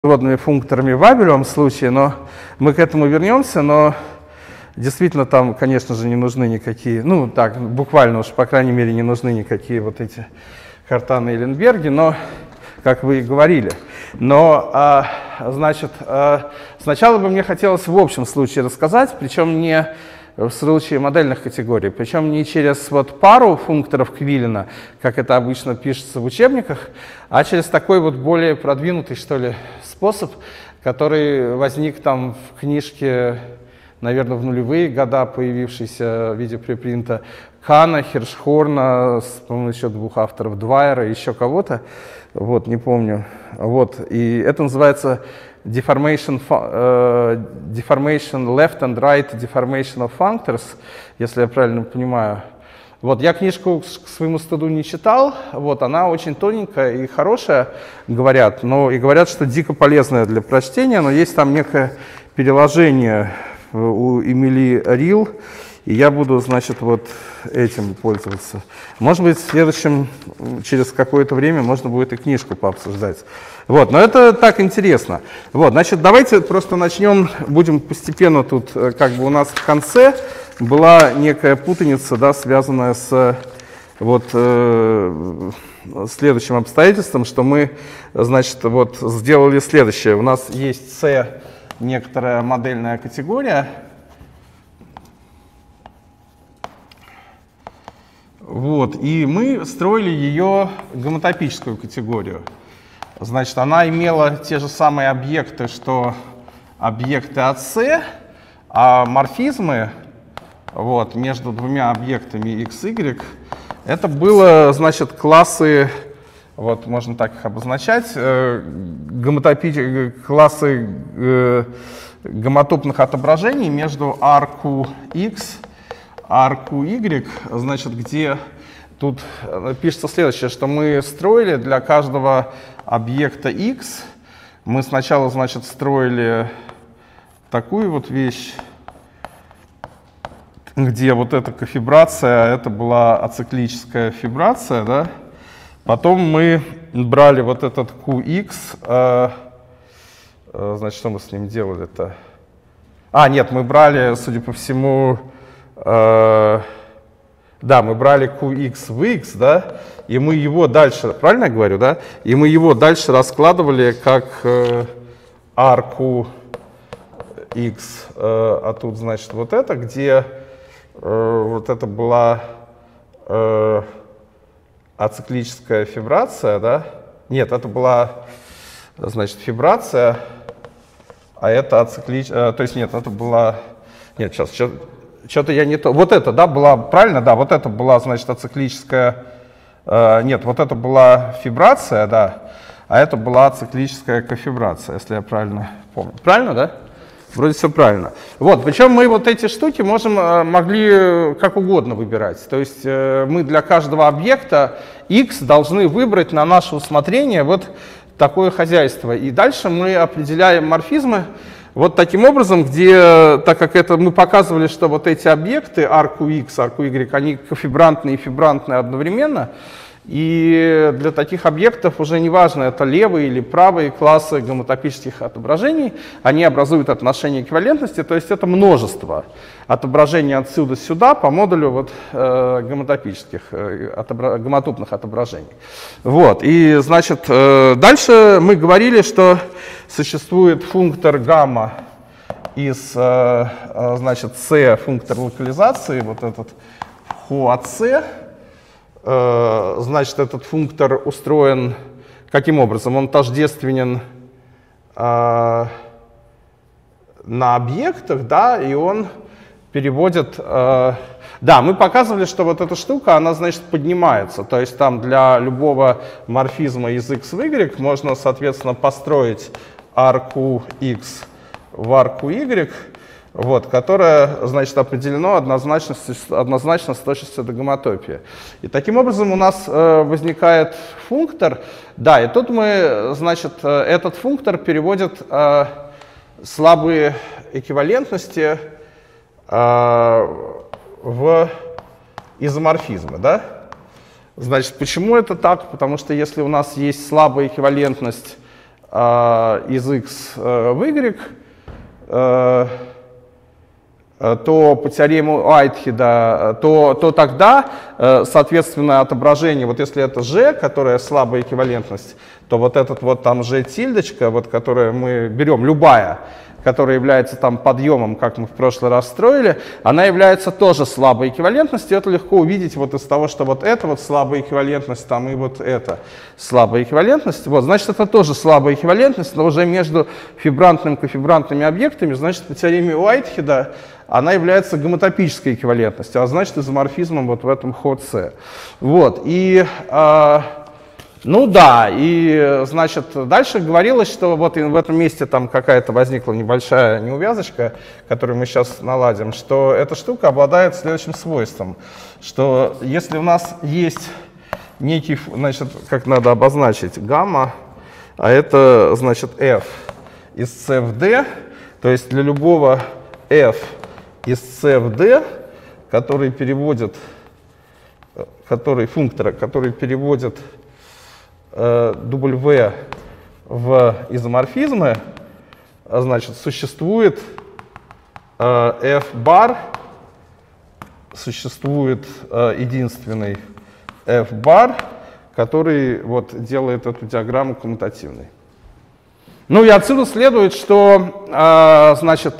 водными функторами в абелевом случае, но мы к этому вернемся, но действительно там, конечно же, не нужны никакие, ну так, буквально уж, по крайней мере, не нужны никакие вот эти Хартаны и Ленберги, но, как вы и говорили. Но, значит, сначала бы мне хотелось в общем случае рассказать, причем не в случае модельных категорий, причем не через вот пару функторов Квиллина, как это обычно пишется в учебниках, а через такой вот более продвинутый, что ли, способ, который возник там в книжке, наверное, в нулевые года, появившейся в виде препринта Кана, Хиршхорна, по-моему, еще двух авторов, Двайера, еще кого-то, вот, не помню. Вот, и это называется deformation left and right deformation of functors, если я правильно понимаю. Вот, я книжку к своему стыду не читал, вот, она очень тоненькая и хорошая, говорят, но и говорят, что дико полезная для прочтения, но есть там некое переложение у Эмили Рил, и я буду, значит, вот этим пользоваться. Может быть, в следующем, через какое-то время можно будет и книжку пообсуждать. Вот, но это так интересно. Вот, значит, давайте просто начнем, будем постепенно тут, как бы у нас в конце была некая путаница, да, связанная с вот следующим обстоятельством, что мы, значит, вот сделали следующее. У нас есть C, некоторая модельная категория. Вот, и мы строили ее гомотопическую категорию. Значит, она имела те же самые объекты, что объекты от C, а морфизмы вот, между двумя объектами x, y, это было, значит, классы, вот можно так их обозначать, классы гомотопных отображений между RQX, RQY, значит, где тут пишется следующее, что мы строили для каждого объекта x, мы сначала, значит, строили такую вот вещь, где вот эта кофибрация, это была ациклическая фибрация, да? Потом мы брали вот этот QX, значит, что мы с ним делали-то? Нет, мы брали, судя по всему, да, мы брали QX в X, да, и мы его дальше, правильно я говорю, да? И мы его дальше раскладывали как RQX, а тут, значит, вот это, где вот это была ациклическая фибрация, да? Нет, это была, значит, фибрация, а это ациклическая, то есть нет, это была, нет, сейчас, что-то я не то, вот это, да, была, правильно, да, вот это была, значит, ациклическая, нет, вот это была фибрация, да, а это была ациклическая кофибрация, если я правильно помню. Правильно, да? Вроде все правильно. Вот, причем мы вот эти штуки могли как угодно выбирать. То есть мы для каждого объекта x должны выбрать на наше усмотрение вот такое хозяйство. И дальше мы определяем морфизмы вот таким образом, где, так как это мы показывали, что вот эти объекты RQX, RQY, они кофибрантные и фибрантные одновременно, и для таких объектов уже не важно, это левые или правые классы гомотопических отображений, они образуют отношение эквивалентности, то есть это множество отображений отсюда сюда по модулю вот, гомотопических, гомотопных отображений. Вот, и, значит, дальше мы говорили, что существует функтор гамма из, значит, C, функтор локализации, вот этот HOAC. Значит, этот функтор устроен каким образом? Он тождественен на объектах, да, и он переводит... да, мы показывали, что вот эта штука, она, значит, поднимается. То есть там для любого морфизма из x в y можно, соответственно, построить RQX в RQY, вот, которое, значит, определено однозначно с точностью до гомотопии. И таким образом у нас возникает функтор, да, и тут мы, значит, этот функтор переводит слабые эквивалентности в изоморфизмы, да? Значит, почему это так? Потому что если у нас есть слабая эквивалентность из x в y, то по теореме Уайтхеда, то тогда, соответственно, отображение, вот если это g, которая слабая эквивалентность, то вот этот вот там g тильдочка, вот, которую мы берем, любая, которая является там подъемом, как мы в прошлый раз строили, она является тоже слабой эквивалентностью. Это легко увидеть вот из того, что вот это вот слабая эквивалентность, там и вот это слабая эквивалентность. Вот, значит, это тоже слабая эквивалентность, но уже между фибрантным и кофибрантными объектами, значит, по теореме Уайтхеда она является гомотопической эквивалентностью, а значит, изоморфизмом вот в этом ход С. Вот, и... ну да, и, значит, дальше говорилось, что вот в этом месте там какая-то возникла небольшая неувязочка, которую мы сейчас наладим, что эта штука обладает следующим свойством, что если у нас есть некий, значит, как надо обозначить, гамма, а это, значит, f из c в d, то есть для любого f из c в d, который переводит, функтора, который переводит W в изоморфизмы, значит, существует f бар, существует единственный f бар, который вот делает эту диаграмму коммутативной. Ну и отсюда следует, что, значит,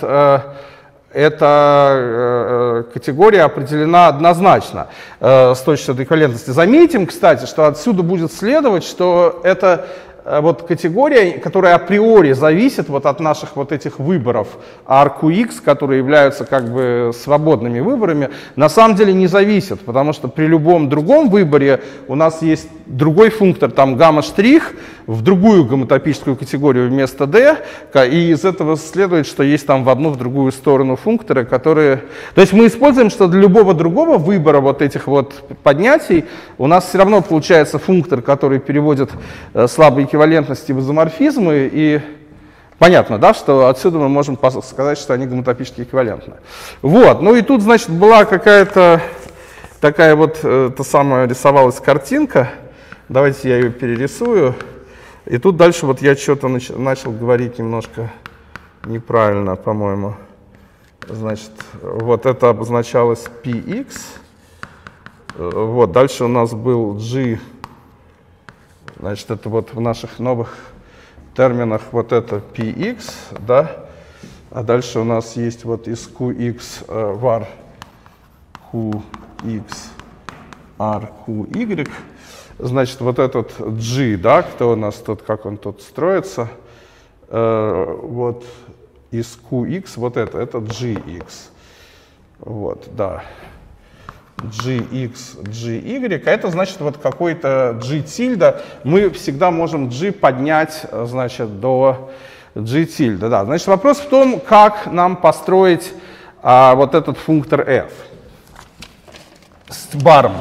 эта категория определена однозначно с точки зрения эквивалентности. Заметим, кстати, что отсюда будет следовать, что это вот категория, которая априори зависит вот от наших вот этих выборов RQX, которые являются как бы свободными выборами, на самом деле не зависит, потому что при любом другом выборе у нас есть другой функтор, там гамма-штрих, в другую гомотопическую категорию вместо D, и из этого следует, что есть там в одну, в другую сторону функторы, которые... То есть мы используем, что для любого другого выбора вот этих вот поднятий у нас все равно получается функтор, который переводит слабые эквивалентности в изоморфизмы, и понятно, да, что отсюда мы можем сказать, что они гомотопически эквивалентны. Вот, ну и тут, значит, была какая-то такая вот, та самая рисовалась картинка, давайте я ее перерисую, и тут дальше вот я что-то начал говорить немножко неправильно, по-моему. Значит, вот это обозначалось px, вот, дальше у нас был g. Значит, это вот в наших новых терминах вот это px, да, а дальше у нас есть вот из qx var qx r qy, значит, вот этот g, да, кто у нас тут, как он тут строится, вот из qx, вот это gx, вот, да. gx, gy, а это значит вот какой-то g тильда. Мы всегда можем g поднять, значит, до g тильда. Да. Значит, вопрос в том, как нам построить вот этот функтор f с баром.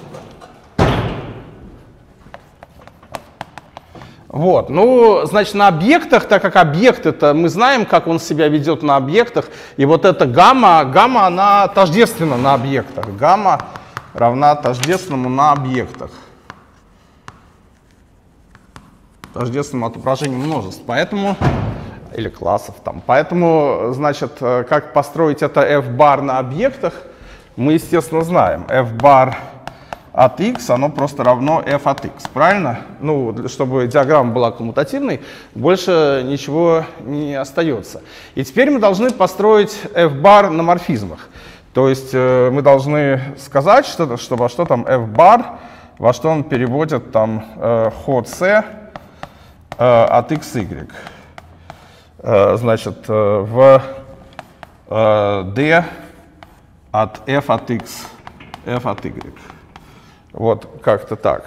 Вот, ну, значит, на объектах, так как объект это, мы знаем, как он себя ведет на объектах, и вот эта гамма, она тождественна на объектах. Гамма равна тождественному на объектах. Тождественному отображению множеств. Поэтому, или классов там. Поэтому, значит, как построить это f-бар на объектах, мы, естественно, знаем. F-бар от x, оно просто равно f от x, правильно? Ну, чтобы диаграмма была коммутативной, больше ничего не остается. И теперь мы должны построить f-бар на морфизмах. То есть мы должны сказать, что во что там f-бар, во что он переводит там ход c от xy. Значит, в d от f от x, f от y. Вот, как-то так.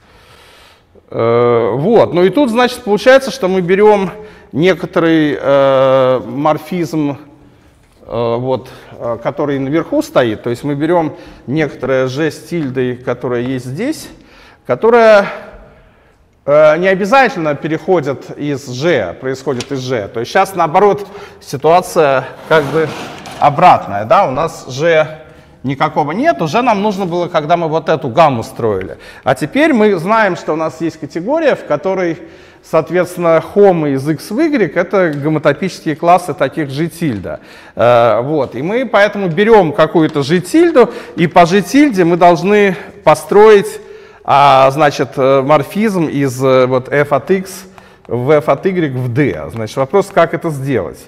Вот, ну и тут, значит, получается, что мы берем некоторый морфизм, вот, который наверху стоит, то есть мы берем некоторое g с тильдой, которое есть здесь, которая не обязательно переходит из g, происходит из g. То есть сейчас, наоборот, ситуация как бы обратная, да, у нас g никакого нет. Уже нам нужно было, когда мы вот эту гамму строили. А теперь мы знаем, что у нас есть категория, в которой, соответственно, хомы из x в y — это гомотопические классы таких g-тильда. Вот. И мы поэтому берем какую-то g-тильду, и по g-тильде мы должны построить, значит, морфизм из вот f от x в f от y в d. Значит, вопрос, как это сделать.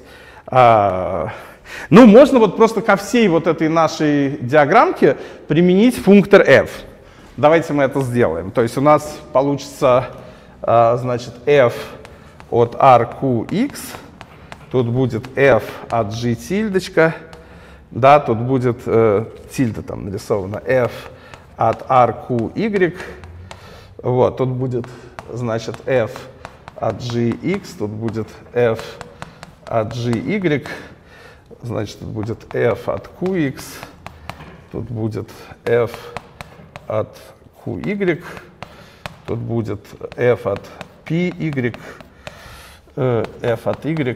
Ну, можно вот просто ко всей вот этой нашей диаграммке применить функтор f. Давайте мы это сделаем. То есть у нас получится, значит, f от rqx, тут будет f от g тильдочка, да, тут будет тильда там нарисована, f от rqy, вот, тут будет, значит, f от gx, тут будет f от gy, значит, тут будет f от qx, тут будет f от qy, тут будет f от py, f от y,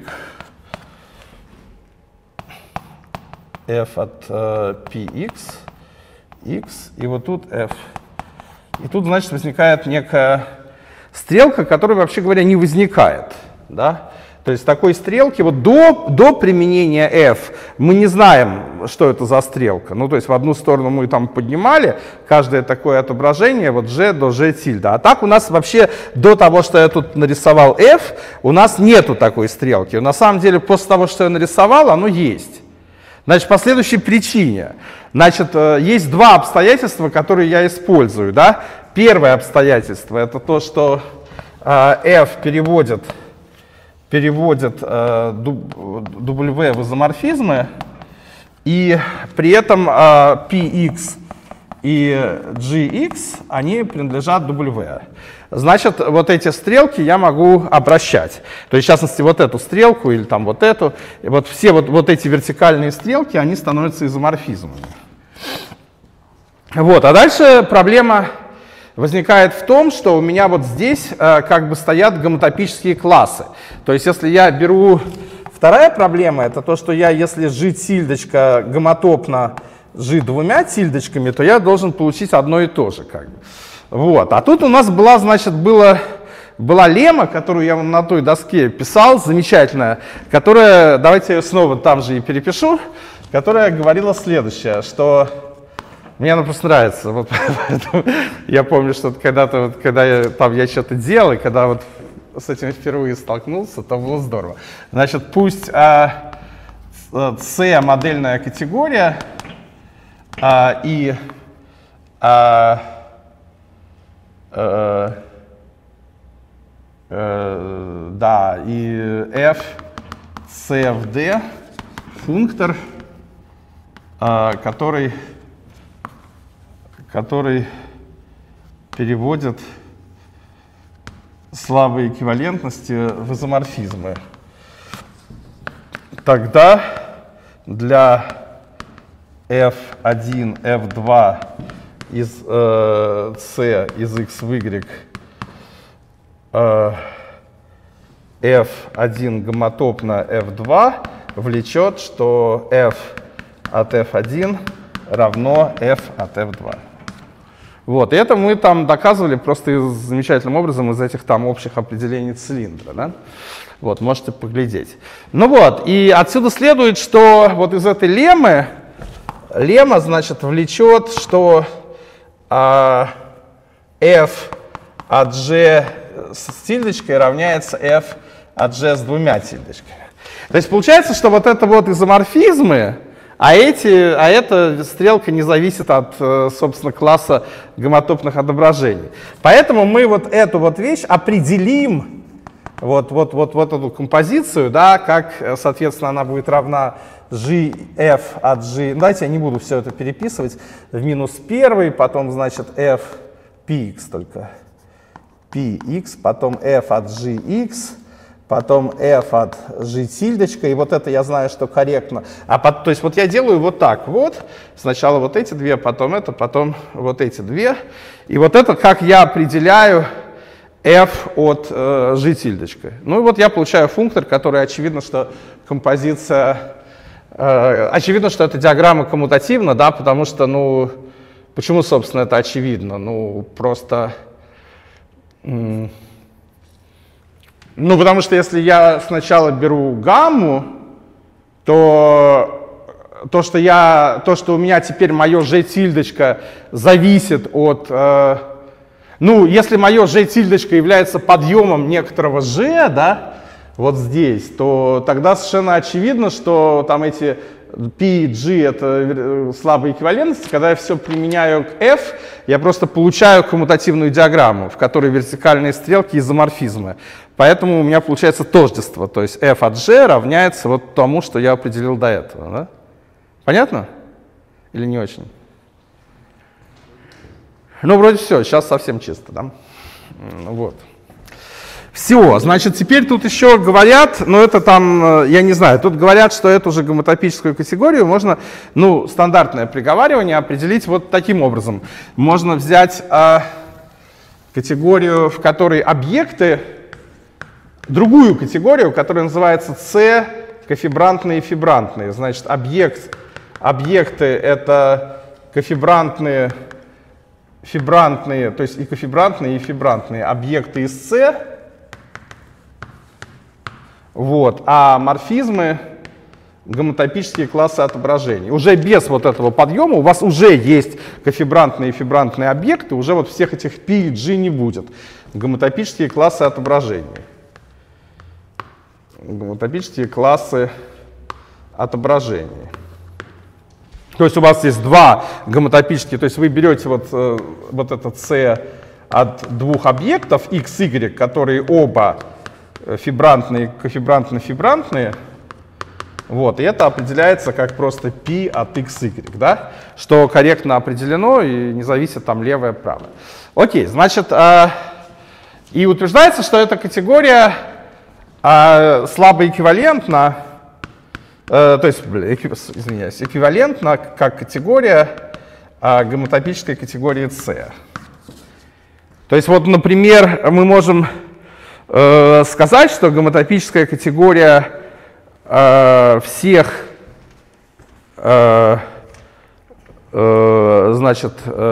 f от px, x, и вот тут f. И тут, значит, возникает некая стрелка, которая, вообще говоря, не возникает, да? То есть такой стрелки, вот до применения f мы не знаем, что это за стрелка. Ну, то есть в одну сторону мы там поднимали каждое такое отображение, вот g до g тильда. А так у нас вообще до того, что я тут нарисовал f, у нас нету такой стрелки. На самом деле, после того, что я нарисовал, оно есть. Значит, по следующей причине. Значит, есть два обстоятельства, которые я использую, да? Первое обстоятельство — это то, что f переводит W в изоморфизмы, и при этом Px и Gx, они принадлежат W. Значит, вот эти стрелки я могу обращать. То есть, в частности, вот эту стрелку или там вот эту, и вот все вот эти вертикальные стрелки, они становятся изоморфизмами. Вот, а дальше проблема возникает в том, что у меня вот здесь как бы стоят гомотопические классы. То есть если я беру... Вторая проблема — это то, что если g-тильдочка гомотопна g двумя тильдочками, то я должен получить одно и то же. Как бы. Вот. А тут у нас была, значит, была лемма, которую я на той доске писал, замечательная, которая, давайте я ее снова там же и перепишу, которая говорила следующее, что... Мне она просто нравится. Вот, я помню, что когда-то, вот, когда я что-то делал, и когда вот с этим впервые столкнулся, то было здорово. Значит, пусть C модельная категория и да, и f C в D функтор, который переводит слабые эквивалентности в изоморфизмы. Тогда для f1, f2 из c из x в y f1 гомотопно f2 влечет, что f от f1 равно f от f2. Вот, и это мы там доказывали просто замечательным образом из этих там общих определений цилиндра, да? Вот, можете поглядеть. Ну вот, и отсюда следует, что вот из этой леммы, значит, влечет, что f от g с тильдочкой равняется f от g с двумя тильдочками. То есть получается, что вот это вот изоморфизмы, а эта стрелка не зависит от, собственно, класса гомотопных отображений. Поэтому мы вот эту вот вещь определим, вот эту композицию, да, как, соответственно, она будет равна gf от g. Давайте я не буду все это переписывать. В минус 1, потом, значит, f px только. px, потом f от gx. Потом f от g тильдочка, и вот это я знаю, что корректно. То есть вот я делаю вот так вот, сначала вот эти две, потом это, потом вот эти две. И вот это как я определяю f от g тильдочка. Ну и вот я получаю функтор, который очевидно, что композиция Очевидно, что эта диаграмма коммутативна, да, потому что, ну, почему, собственно, это очевидно? Ну, просто, ну, потому что если я сначала беру гамму, то что у меня теперь мое g-тильдочка зависит от, ну, если мое g-тильдочка является подъемом некоторого g, да, вот здесь, то тогда совершенно очевидно, что там эти P и G — это слабые эквивалентности. Когда я все применяю к F, я просто получаю коммутативную диаграмму, в которой вертикальные стрелки изоморфизмы. Поэтому у меня получается тождество, то есть F от G равняется вот тому, что я определил до этого. Да? Понятно? Или не очень? Ну, вроде все, сейчас совсем чисто, да? Вот. Все, значит, теперь тут еще говорят, ну это там, я не знаю, тут говорят, что эту же гомотопическую категорию можно, ну, стандартное приговаривание определить вот таким образом. Можно взять категорию, в которой объекты, другую категорию, которая называется C, кофибрантные и фибрантные. Значит, объекты — это кофибрантные, фибрантные, то есть и кофибрантные, и фибрантные объекты из C. Вот. А морфизмы — гомотопические классы отображений. Уже без вот этого подъема у вас уже есть кофибрантные и фибрантные объекты, уже вот всех этих P и G не будет. Гомотопические классы отображений. Гомотопические классы отображений. То есть у вас есть два гомотопические, то есть вы берете вот этот C от двух объектов x, y, которые оба фибрантные, кофибрантно-фибрантные, вот, и это определяется как просто π от x, y, да, что корректно определено и не зависит там левое, правое. Окей, значит, и утверждается, что эта категория слабо эквивалентна, то есть, извиняюсь, эквивалентна как категория гомотопической категории C. То есть, вот, например, мы можем сказать, что гомотопическая категория всех, значит,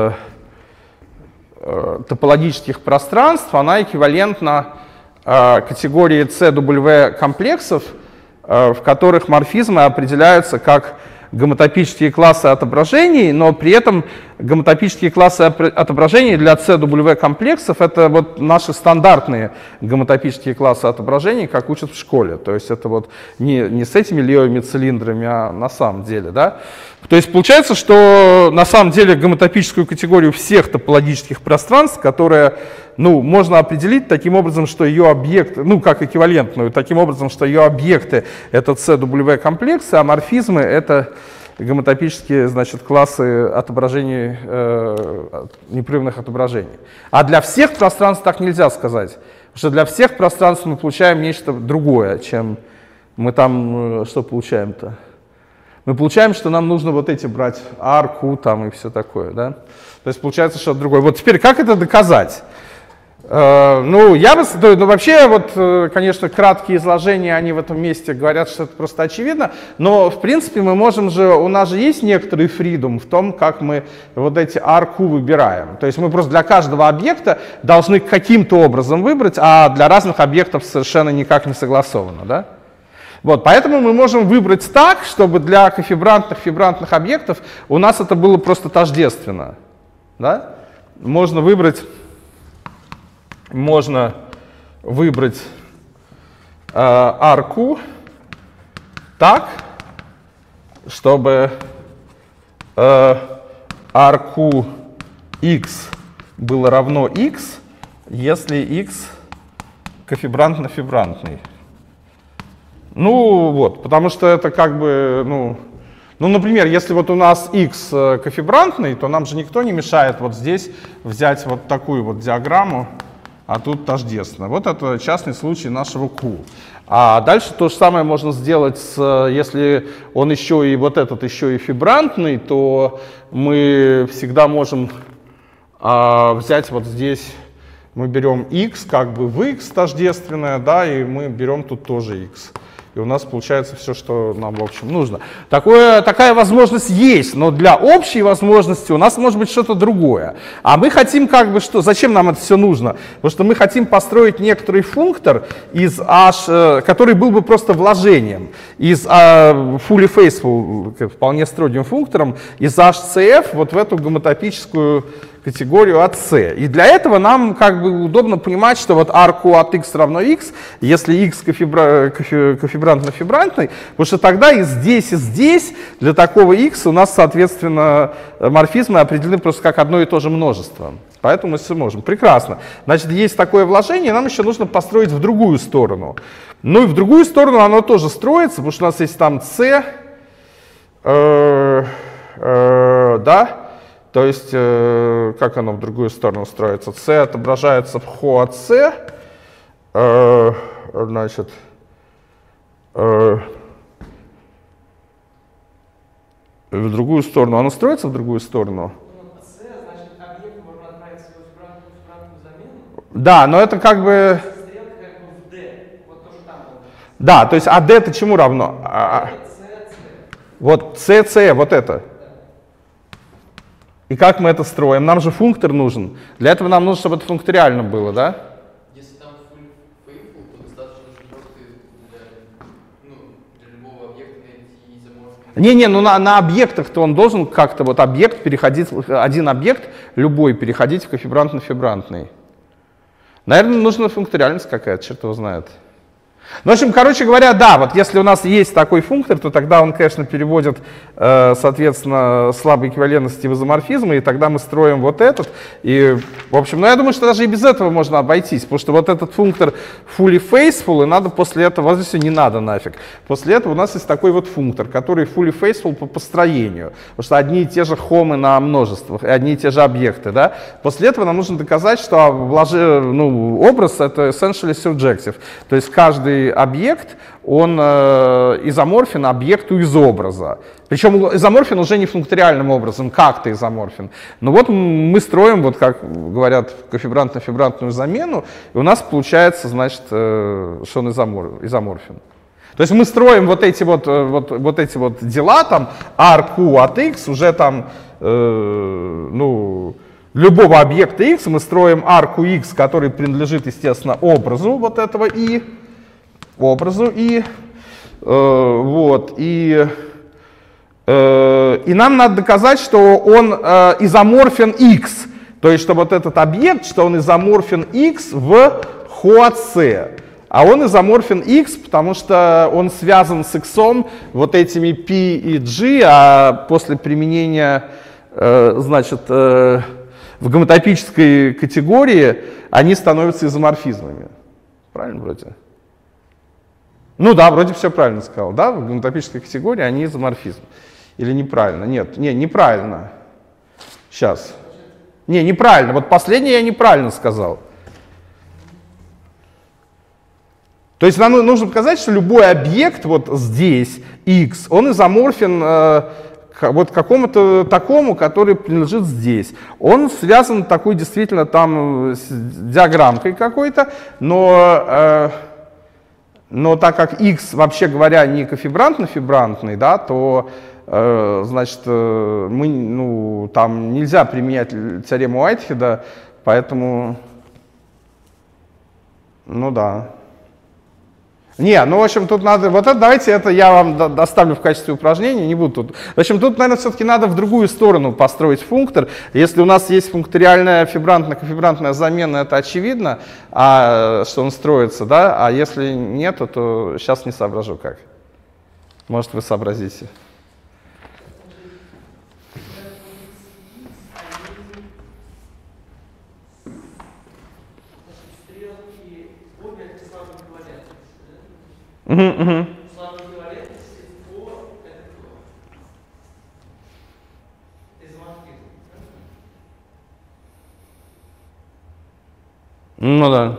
топологических пространств, она эквивалентна категории CW комплексов, в которых морфизмы определяются как гомотопические классы отображений, но при этом гомотопические классы отображений для CW комплексов — это вот наши стандартные гомотопические классы отображений, как учат в школе. То есть это вот не с этими левыми цилиндрами, а на самом деле. Да? То есть получается, что на самом деле гомотопическую категорию всех топологических пространств, которая, ну, можно определить таким образом, что ее объекты, ну, как эквивалентную, таким образом, что ее объекты — это CW комплексы, а морфизмы — это гомотопические, значит, классы отображений, непрерывных отображений. А для всех пространств так нельзя сказать, потому что для всех пространств мы получаем нечто другое, чем мы там, что получаем-то? Мы получаем, что нам нужно вот эти брать, R, Q там и все такое, да? То есть получается что-то другое. Вот теперь как это доказать? Ну, вообще, вот, конечно, краткие изложения, они в этом месте говорят, что это просто очевидно, но, в принципе, мы можем же, у нас же есть некоторый фридум в том, как мы вот эти R-Q выбираем. То есть мы просто для каждого объекта должны каким-то образом выбрать, а для разных объектов совершенно никак не согласовано, да? Вот, поэтому мы можем выбрать так, чтобы для кофибрантных, фибрантных объектов у нас это было просто тождественно, да? Можно выбрать RQ так, чтобы RQX было равно X, если X кофибрантно-фибрантный. Ну вот, потому что это как бы, ну, например, если вот у нас X кофибрантный, то нам же никто не мешает вот здесь взять вот такую вот диаграмму, а тут тождественно. Вот это частный случай нашего Q. А дальше то же самое можно сделать, если он еще и вот этот еще и фибрантный, то мы всегда можем взять вот здесь, мы берем X как бы в X тождественное, да, и мы берем тут тоже X. и у нас получается все, что нам, в общем, нужно. Такая возможность есть, но для общей возможности у нас может быть что-то другое. А мы хотим как бы что, зачем нам это все нужно? Потому что мы хотим построить некоторый функтор, который был бы просто вложением из fully faithful, вполне строгим функтором, из HCF вот в эту гомотопическую категорию от C. И для этого нам как бы удобно понимать, что вот RQ от x равно x, если x кофибрантно-фибрантный, потому что тогда и здесь для такого x у нас, соответственно, морфизмы определены просто как одно и то же множество. Поэтому мы все можем. Прекрасно. Значит, есть такое вложение, нам еще нужно построить в другую сторону. Ну и в другую сторону оно тоже строится, потому что у нас есть там C, да, то есть, как оно в другую сторону строится? C отображается в χ от C, значит, в другую сторону. Оно строится в другую сторону? C, значит, объект можно отправить свою фибрантную замену. Да, но это как бы... Стрелка как бы в D, вот то, что там было. Да, то есть AD это чему равно? C. Вот CC, вот это. И как мы это строим? Нам же функтор нужен. Для этого нам нужно, чтобы это функториально было, да? Если там full faithful, то достаточно же просто для любого объекта найти изоморфный. Не-не, ну на объектах-то он должен как-то вот объект переходить, один объект, любой, переходить в кофибрантно-фибрантный. Наверное, нужна функториальность какая-то, черт его знает. Ну, в общем, короче говоря, да, вот если у нас есть такой функтор, то тогда он, конечно, переводит, соответственно, слабые эквивалентности в изоморфизмы, и тогда мы строим вот этот. И, в общем, ну, я думаю, что даже и без этого можно обойтись, потому что вот этот функтор fully faithful, и надо после этого, вот здесь не надо нафиг. После этого у нас есть такой вот функтор, который fully faithful по построению, потому что одни и те же хомы на множествах, и одни и те же объекты, да. После этого нам нужно доказать, что образ — это essentially surjective, то есть каждый объект, он изоморфен объекту из образа. Причем изоморфен уже не функториальным образом, как-то изоморфен. Но вот мы строим, вот как говорят, кофибрантно-фибрантную замену, и у нас получается, значит, что он изоморфен. То есть мы строим вот эти вот дела, там, RQ от x, уже там, любого объекта x, мы строим RQX, который принадлежит, естественно, образу вот этого и нам надо доказать, что он изоморфен x, то есть что вот этот объект, что он изоморфен x в χ от c, а он изоморфен x, потому что он связан с x вот этими p и g, а после применения, значит, в гомотопической категории они становятся изоморфизмами. Правильно вроде? Ну да, вроде все правильно сказал. Да, в гомотопической категории они изоморфизм. Или неправильно? Нет, неправильно. Сейчас. Неправильно. Вот последнее я неправильно сказал. То есть нам нужно показать, что любой объект вот здесь, x, он изоморфен вот какому-то такому, который принадлежит здесь. Он связан такой действительно там с диаграммкой какой-то, но так как x, вообще говоря, не кофибрантно-фибрантный, да, то, значит, там нельзя применять теорему Уайтхеда, поэтому, да. В общем, тут надо, вот это, давайте это я вам доставлю в качестве упражнения, не буду тут. В общем, тут, наверное, все-таки надо в другую сторону построить функтор. Если у нас есть функториальная фибрантно-кофибрантная замена, это очевидно, что он строится, да, а если нет, то сейчас не соображу как. Может, вы сообразите. Слабая эквивалентность по изоморфизм. Ну да.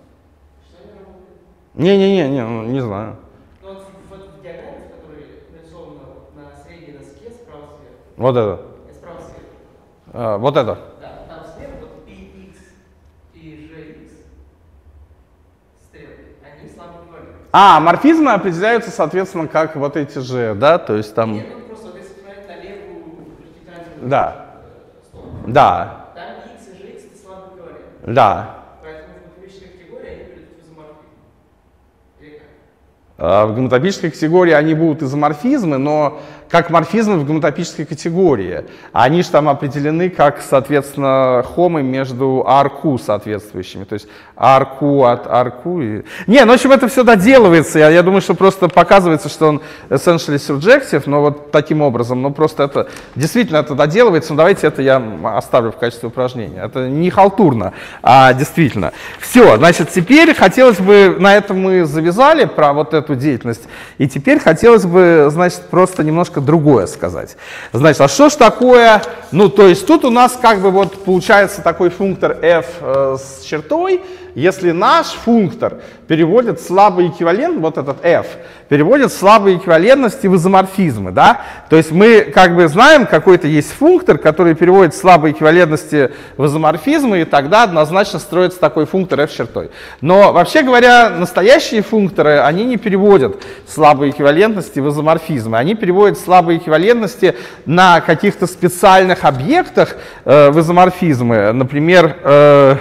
Не знаю. Ну вот в диаграмме, которая нарисована на средней доске справа сверху. Вот это. Справа сверху. Вот это. Да, там сверху вот px и gx стрелки, они слабо эквивалентны. морфизмы определяются, соответственно, как вот эти же, да, то есть там... Нет, ну просто если посмотреть на левую вертикальную Да. сторону, Да, там x и gx это слабый эквивалент. да. Поэтому в математической категории они перейдут в изоморфизм. Или как? В гомотопической категории они будут изоморфизмы, но как морфизмы в гомотопической категории. Они же там определены как, соответственно, хомы между RQ соответствующими. То есть RQ от RQ. Не, ну, в общем, это все доделывается. Я думаю, что просто показывается, что он essentially surjective, но вот таким образом. Но просто это действительно это доделывается. Но давайте это я оставлю в качестве упражнения. Это не халтурно, а действительно. Все, значит, теперь хотелось бы, на этом мы завязали про вот эту деятельность. И теперь хотелось бы, значит, просто немножко другое сказать. Значит, а что ж такое, ну, то есть тут у нас как бы вот получается такой функтор f с чертой, если наш функтор переводит слабый эквивалент, вот этот f, переводит слабые эквивалентности в изоморфизмы, да? То есть мы как бы знаем, какой-то есть функтор, который переводит слабые эквивалентности в изоморфизмы, и тогда однозначно строится такой функтор f с чертой. Но вообще говоря, настоящие функторы, они не переводят слабые эквивалентности в изоморфизмы, они переводят слабые эквивалентности на каких-то специальных объектах в изоморфизмы, например,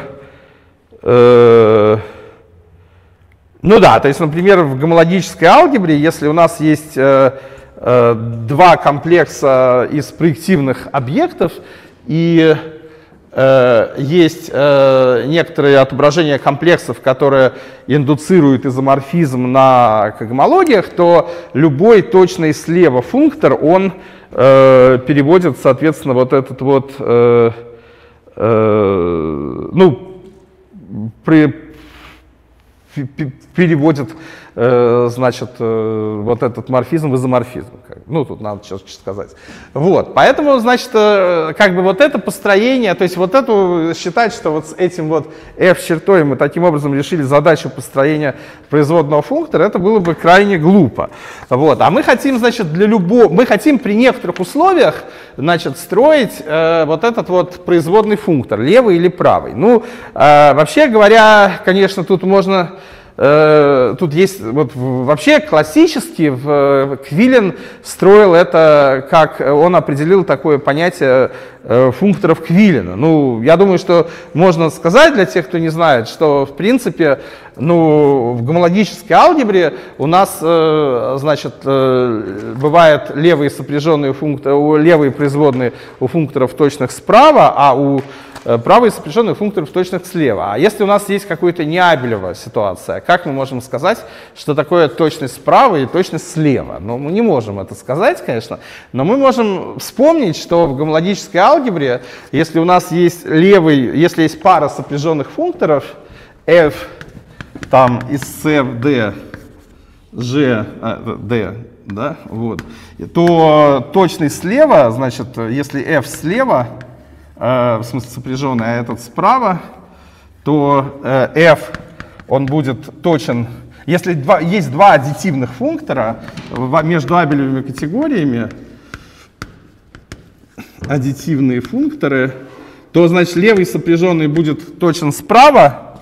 ну да, то есть, например, в гомологической алгебре, если у нас есть два комплекса из проективных объектов и есть некоторые отображения комплексов, которые индуцируют изоморфизм на когомологиях, то любой точный слева функтор, он переводит, соответственно, вот этот вот, ну, переводит, значит, вот этот морфизм в изоморфизм. Ну, тут надо что-то сказать. Вот, поэтому, значит, как бы вот это построение, то есть вот это считать, что вот с этим вот f с чертой мы таким образом решили задачу построения производного функтора, это было бы крайне глупо. Вот, а мы хотим, значит, мы хотим при некоторых условиях, значит, строить вот этот вот производный функтор, левый или правый. Ну, вообще говоря, конечно, тут можно... Тут есть, вот вообще классически Квиллен строил это, как он определил такое понятие функторов Квиллена. Ну, я думаю, что можно сказать для тех, кто не знает, что в принципе, ну, в гомологической алгебре у нас, значит, бывают левые сопряженные функторы, левые производные у функторов точных справа, а у правые сопряженные функторов точных слева. А если у нас есть какая-то неабелева ситуация, как мы можем сказать, что такое точность справа и точность слева? Ну, мы не можем это сказать, конечно, но мы можем вспомнить, что в гомологической алгебре, если у нас есть если есть пара сопряженных функторов, f там из c в d, g, d, да, вот, то точность слева, значит, если f слева, в смысле сопряженный, а этот справа, то f, он будет точен, если есть два аддитивных функтора между абелевыми категориями, аддитивные функторы, то, значит, левый сопряженный будет точен справа,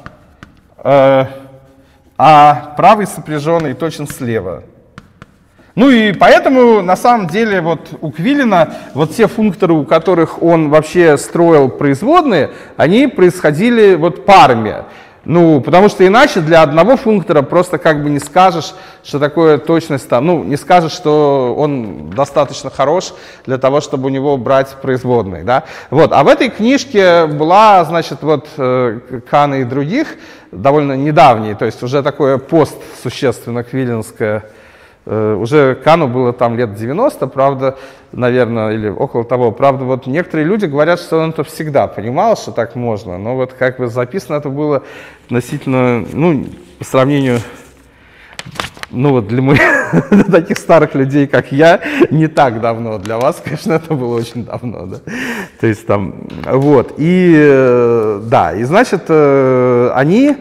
а правый сопряженный точен слева. Ну и поэтому, на самом деле, вот у Квиллена вот те функторы, у которых он вообще строил производные, они происходили вот парами. Ну, потому что иначе для одного функтора просто как бы не скажешь, что такое точность там, ну, не скажешь, что он достаточно хорош для того, чтобы у него брать производные, да. Вот, а в этой книжке была, значит, вот Кана и других, довольно недавний, то есть уже такое постсущественно квилленское. Уже Кану было там лет 90, правда, наверное, или около того. Правда, вот некоторые люди говорят, что он это всегда понимал, что так можно, но вот как бы записано это было относительно, ну, по сравнению, ну вот для таких старых людей, как я, не так давно. Для вас, конечно, это было очень давно, да. То есть там, вот, и, да, и значит, они...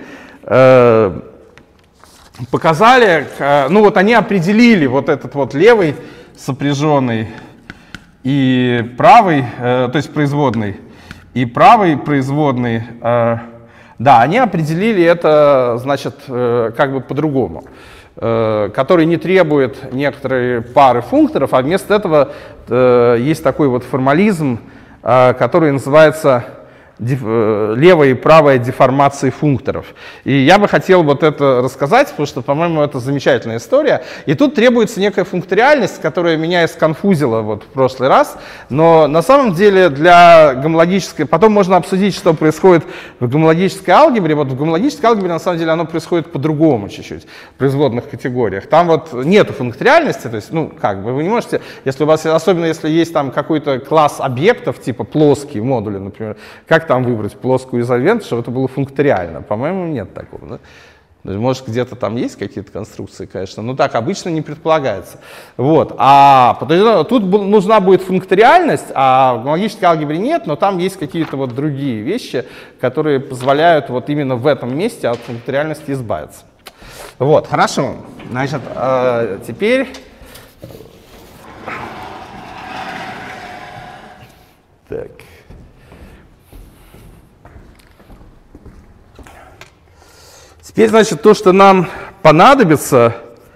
показали, ну вот они определили вот этот вот левый сопряженный и правый, то есть производный, и правый производный, да, они определили это, значит, как бы по-другому. который не требует некоторые пары функторов, а вместо этого есть такой вот формализм, который называется левая и правая деформации функторов. И я бы хотел вот это рассказать, потому что, по-моему, это замечательная история. И тут требуется некая функториальность, которая меня сконфузила вот в прошлый раз. Но на самом деле для гомологической... Потом можно обсудить, что происходит в гомологической алгебре. Вот в гомологической алгебре, на самом деле, оно происходит по-другому чуть-чуть, в производных категориях. Там вот нету функториальности, то есть, ну, как бы, вы не можете, если у вас, особенно если есть там какой-то класс объектов, типа плоские модули, например, как там выбрать плоскую изольвент, чтобы это было функториально? По-моему, нет такого. Да? Может, где-то там есть какие-то конструкции, конечно, но так обычно не предполагается. Вот. Тут нужна будет функториальность, а в гомологической алгебре нет, но там есть какие-то вот другие вещи, которые позволяют вот именно в этом месте от функториальности избавиться. Вот, хорошо. Значит, теперь... Так... Теперь, значит, то, что нам понадобится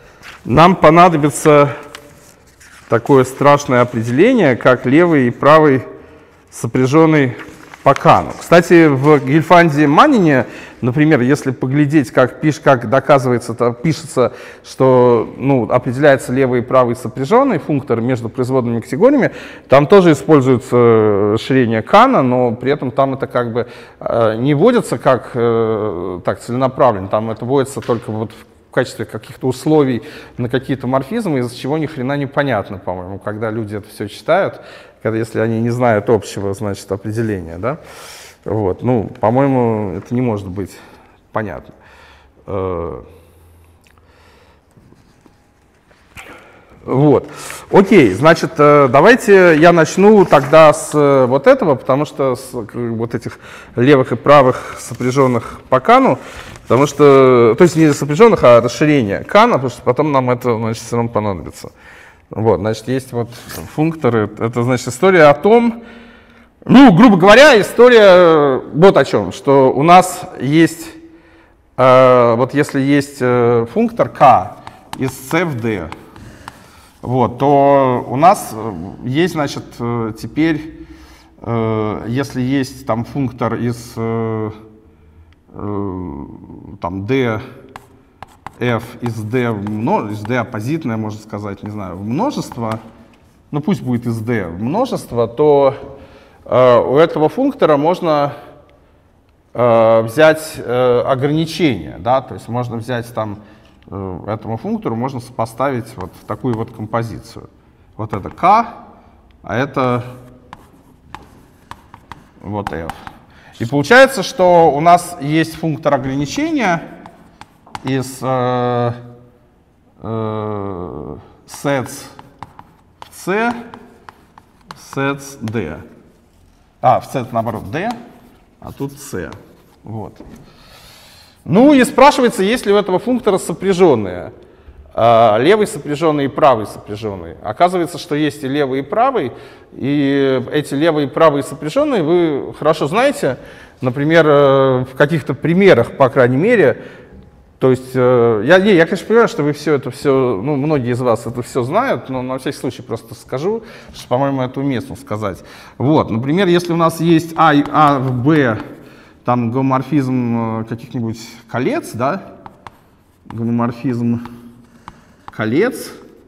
такое страшное определение, как левый и правый сопряженный по Кану. Кстати, в Гельфанде Маннине, например, если поглядеть, как доказывается, пишется, что определяется левый и правый сопряженный функтор между производными категориями, там тоже используется расширение Кана, но при этом там это как бы не вводится как так целенаправленно, там это вводится только вот в качестве каких-то условий на какие-то морфизмы, из-за чего ни хрена непонятно, по-моему, когда люди это все читают, если они не знают общего, значит, определения, да? Вот, по-моему, это не может быть понятно. Вот, окей, значит, давайте я начну тогда с вот этого, потому что с вот этих левых и правых сопряженных по Кану, потому что, то есть не сопряженных, а расширение Кана, потому что потом нам это, значит, все равно понадобится. Вот, значит, есть вот функторы, это, значит, история о том, грубо говоря, история вот о чем, что у нас есть, вот если есть функтор k из c в d, вот, то у нас есть, значит, теперь, если есть там функтор из там d, f из d, из d оппозитное, можно сказать, не знаю, в множество, пусть будет из d в множество, то у этого функтора можно взять ограничение, да, то есть можно взять там этому функтору, можно сопоставить вот такую вот композицию. Вот это k, а это вот f. И получается, что у нас есть функтор ограничения из sets в c, sets d. В c наоборот d, а тут c. Вот. И спрашивается, есть ли у этого функтора сопряженные. Левый сопряженный и правый сопряженный. Оказывается, что есть и левый, и правый. И эти левые и правые сопряженные вы хорошо знаете. Например, в каких-то примерах, по крайней мере. То есть, я, конечно, понимаю, что вы все это, многие из вас это все знают, но на всякий случай просто скажу, что, по-моему, это уместно сказать. Вот, например, если у нас есть А в Б, там гомоморфизм каких-нибудь колец, да, гомоморфизм колец,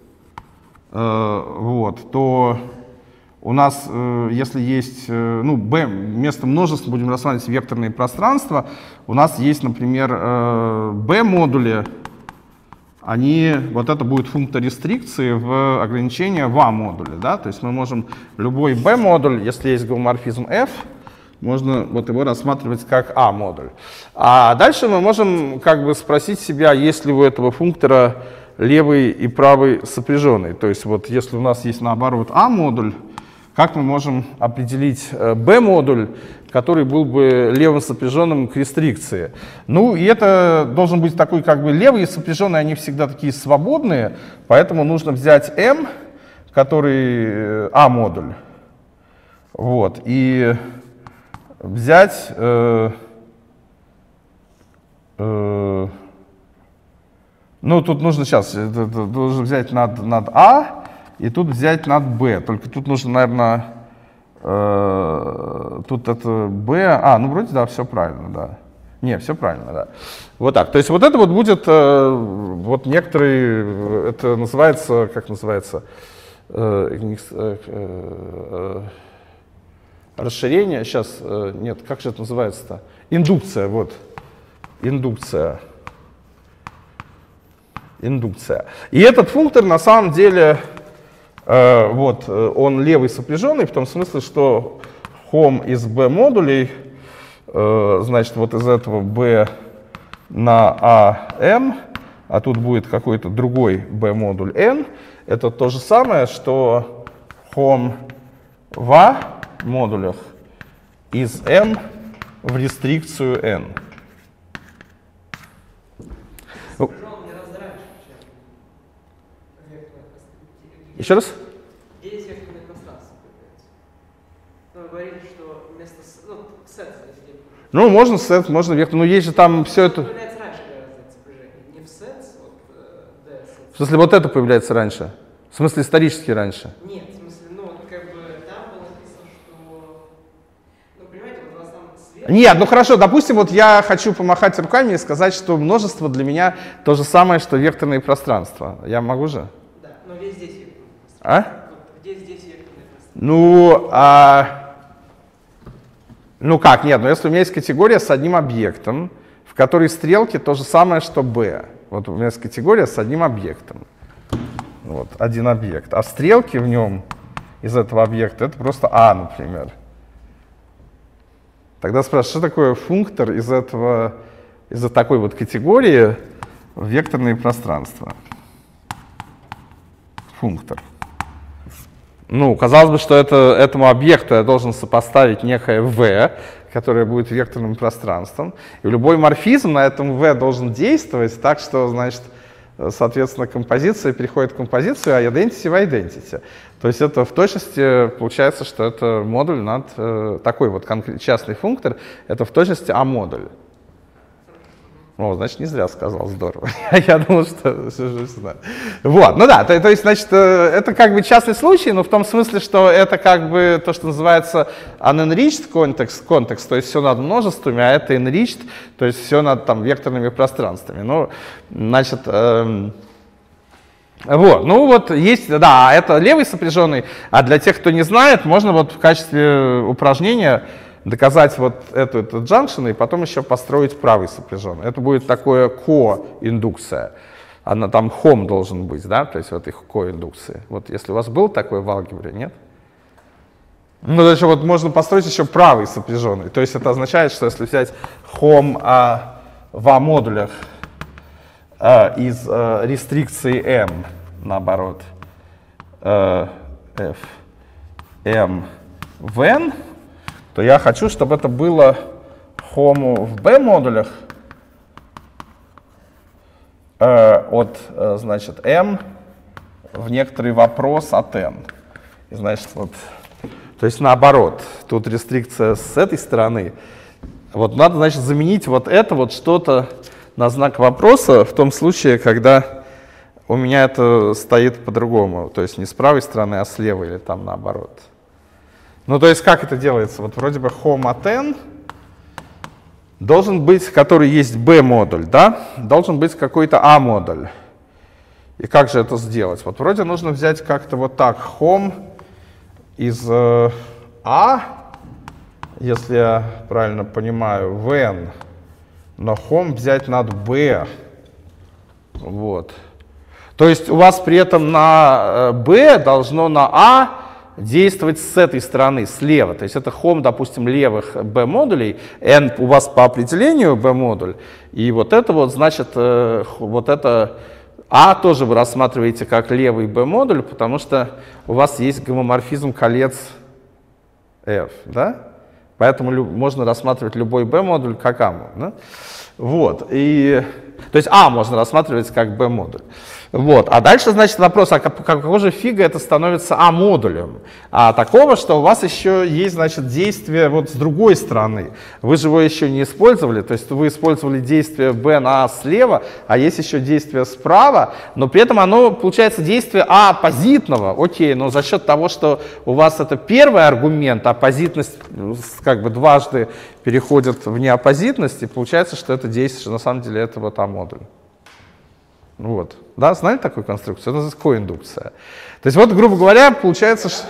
вот, то у нас, если есть, B, вместо множества будем рассматривать векторные пространства, у нас есть, например, B-модули, вот это будет функтор рестрикции в ограничение в А-модуле, да, то есть мы можем любой B-модуль, если есть гомоморфизм F, можно вот его рассматривать как А-модуль. А дальше мы можем как бы спросить себя, есть ли у этого функтора левый и правый сопряженный. То есть вот если у нас есть наоборот А-модуль, как мы можем определить B-модуль, который был бы левым сопряженным к рестрикции? И это должен быть такой как бы левые сопряженные, они всегда такие свободные, поэтому нужно взять M, который А-модуль, вот, и взять Ну, тут нужно сейчас, нужно взять над А, и тут взять над Б. Только тут нужно, наверное, тут это Б. Ну, вроде, да, все правильно, да. Не, все правильно, да. Вот так. То есть вот это вот будет вот некоторые, это называется, как называется, расширение. Сейчас, нет, как же это называется-то? Индукция, вот. Индукция. И этот функтор на самом деле, вот, он левый сопряженный, в том смысле, что хом из b-модулей, значит, вот из этого b на am, а тут будет какой-то другой b-модуль n, это то же самое, что хом в a-модулях из m в рестрикцию n. Еще раз? Где есть векторное пространство появляется? Ну, вы говорили, что вместо сет, если... Ну, можно сет, можно вектор, но есть же там все это... Появляется раньше гораздо это сопряжение. Не в сет, вот d. В смысле, вот это появляется раньше? В смысле, исторически раньше? Нет, в смысле, ну, как бы там было написано, что... Ну, понимаете, вот у вас там свет... Нет, ну хорошо, допустим, вот я хочу помахать руками и сказать, что множество для меня то же самое, что векторные пространства. Я могу же? Да, но весь здесь векторное пространство. А? Вот где здесь векторное пространство? Ну как, нет, но если у меня есть категория с одним объектом, в которой стрелки то же самое, что b. Вот у меня есть категория с одним объектом. Вот, один объект. А стрелки в нем из этого объекта это просто a, например. Тогда спрашиваю, что такое функтор из-за такой вот категории в векторные пространства? Функтор. Ну, казалось бы, что этому объекту я должен сопоставить некое v, которое будет векторным пространством. И любой морфизм на этом v должен действовать так, что, значит, соответственно, композиция переходит в композицию, а identity в identity. То есть это в точности получается, что это модуль над такой вот частный функтор, это в точности А-модуль. О, значит, не зря сказал, здорово. Я думал, что знаю. Вот, ну да, то есть, значит, это как бы частный случай, но в том смысле, что это как бы то, что называется unenriched context, то есть все над множествами, а это enriched, то есть все над там векторными пространствами. Ну, значит, вот, ну вот есть, да, это левый сопряженный, а для тех, кто не знает, можно вот в качестве упражнения доказать вот этот junction и потом еще построить правый сопряженный. Это будет такое ко-индукция. Она там хом должен быть, да, то есть вот их ко-индукции. Вот если у вас был такой в алгебре, нет? Ну, дальше вот можно построить еще правый сопряженный. То есть это означает, что если взять хом в А-модулях из рестрикции m, наоборот, f, m в n, то я хочу, чтобы это было хому в b-модулях от, значит, m в некоторый вопрос от n. И, значит, вот, то есть наоборот, тут рестрикция с этой стороны. Вот надо, значит, заменить вот это вот что-то на знак вопроса в том случае, когда у меня это стоит по-другому. То есть не с правой стороны, а с левой или там наоборот. Ну, то есть как это делается? Вот вроде бы home от n должен быть, который есть b-модуль, да? Должен быть какой-то a-модуль. И как же это сделать? Вот вроде нужно взять как-то вот так. Home из a, если я правильно понимаю, в n, но home взять над b. Вот. То есть у вас при этом на b должно на a действовать с этой стороны, слева. То есть это хом, допустим, левых b-модулей, n у вас по определению b-модуль, и вот это вот, значит, вот это a тоже вы рассматриваете как левый b-модуль, потому что у вас есть гомоморфизм колец f, да? Поэтому можно рассматривать любой b-модуль как a-модуль, да? Вот, и, то есть a можно рассматривать как b-модуль. Вот. А дальше, значит, вопрос, а какого же фига это становится А-модулем? А такого, что у вас еще есть, значит, действие вот с другой стороны. Вы же его еще не использовали, то есть вы использовали действие B на А слева, а есть еще действие справа, но при этом оно, получается, действие А оппозитного. Окей, но за счет того, что у вас это первый аргумент, а оппозитность как бы дважды переходит в неоппозитность, и получается, что это действие, что на самом деле это вот А-модуль. Вот. Да, знали такую конструкцию? Это называется коиндукция. То есть вот, грубо говоря, получается, что...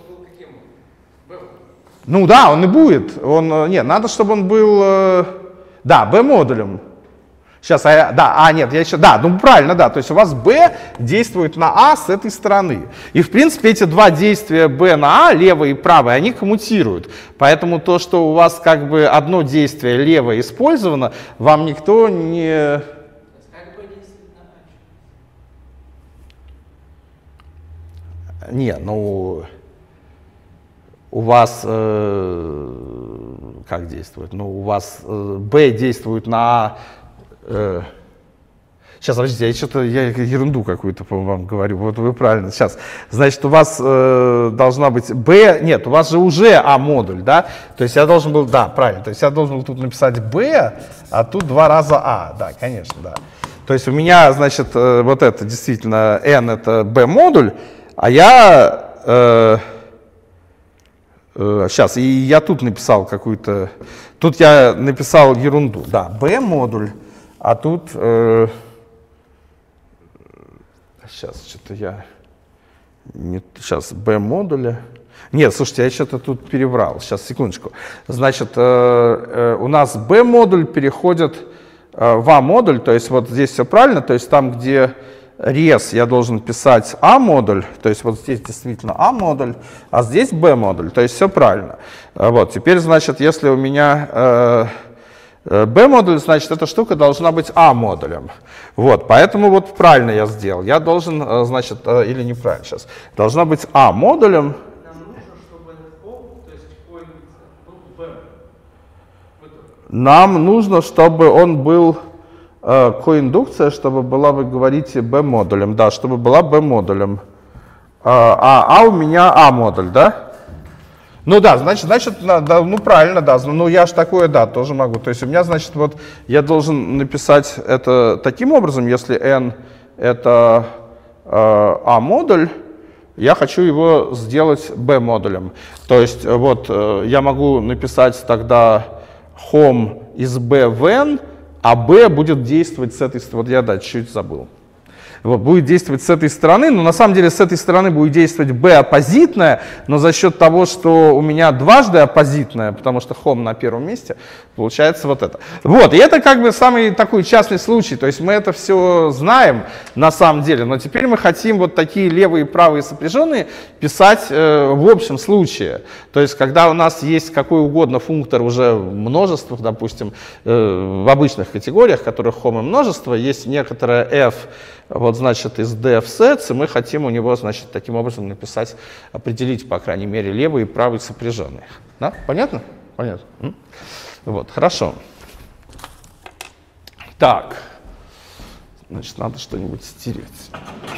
Ну да, он и будет. Нет, надо, чтобы он был, да, B-модулем. Сейчас, нет, я еще, да, ну правильно, да, то есть у вас B действует на А с этой стороны. И в принципе эти два действия B на А, левое и правое, они коммутируют. Поэтому то, что у вас как бы одно действие левое использовано, вам никто не... Не, ну, у вас, как действует? Ну, у вас B действует на А. Сейчас, подождите, я ерунду какую-то вам говорю, вот вы правильно, сейчас. Значит, у вас должна быть B, нет, у вас же уже А-модуль, да? То есть я должен был, да, правильно, то есть я должен был тут написать B, а тут 2 раза А, да, конечно, да. То есть у меня, значит, вот это действительно N это B-модуль, а я, сейчас, и я тут написал какую-то, тут я написал ерунду, да, B-модуль, а тут, сейчас, что-то я, сейчас, B-модуля, нет, слушайте, я что-то тут перебрал, сейчас, секундочку, значит, у нас B-модуль переходит в А-модуль, то есть вот здесь все правильно, то есть там, где рез я должен писать А-модуль, то есть вот здесь действительно А-модуль, а здесь Б-модуль, то есть все правильно. Вот, теперь, значит, если у меня B-модуль, значит, эта штука должна быть А-модулем. Вот, поэтому вот правильно я сделал. Я должен, значит, или неправильно сейчас, должна быть А-модулем. Нам нужно, чтобы O, то есть был B. Нам нужно, чтобы он был коиндукция, чтобы была, вы говорите, B-модулем, да, чтобы была B-модулем. А у меня А-модуль, да? Ну да, значит, да, ну правильно, да, ну я ж такое, да, тоже могу. То есть у меня, значит, вот я должен написать это таким образом, если N это А-модуль, я хочу его сделать B-модулем. То есть вот я могу написать тогда home из B в N, а B будет действовать с этой стороны. Вот я, да, чуть-чуть забыл. Вот, будет действовать с этой стороны, но на самом деле с этой стороны будет действовать B оппозитная, но за счет того, что у меня дважды оппозитная, потому что home на первом месте, получается вот это. Вот, и это как бы самый такой частный случай, то есть мы это все знаем на самом деле, но теперь мы хотим вот такие левые и правые сопряженные писать в общем случае. То есть когда у нас есть какой угодно функтор уже в множествах, допустим, в обычных категориях, которых home и множество, есть некоторое f, вот, значит, из df sets, и мы хотим у него, значит, таким образом написать, определить, по крайней мере, левые и правые сопряженные. Да? Понятно? Понятно. Вот, хорошо. Так. Значит, надо что-нибудь стереть.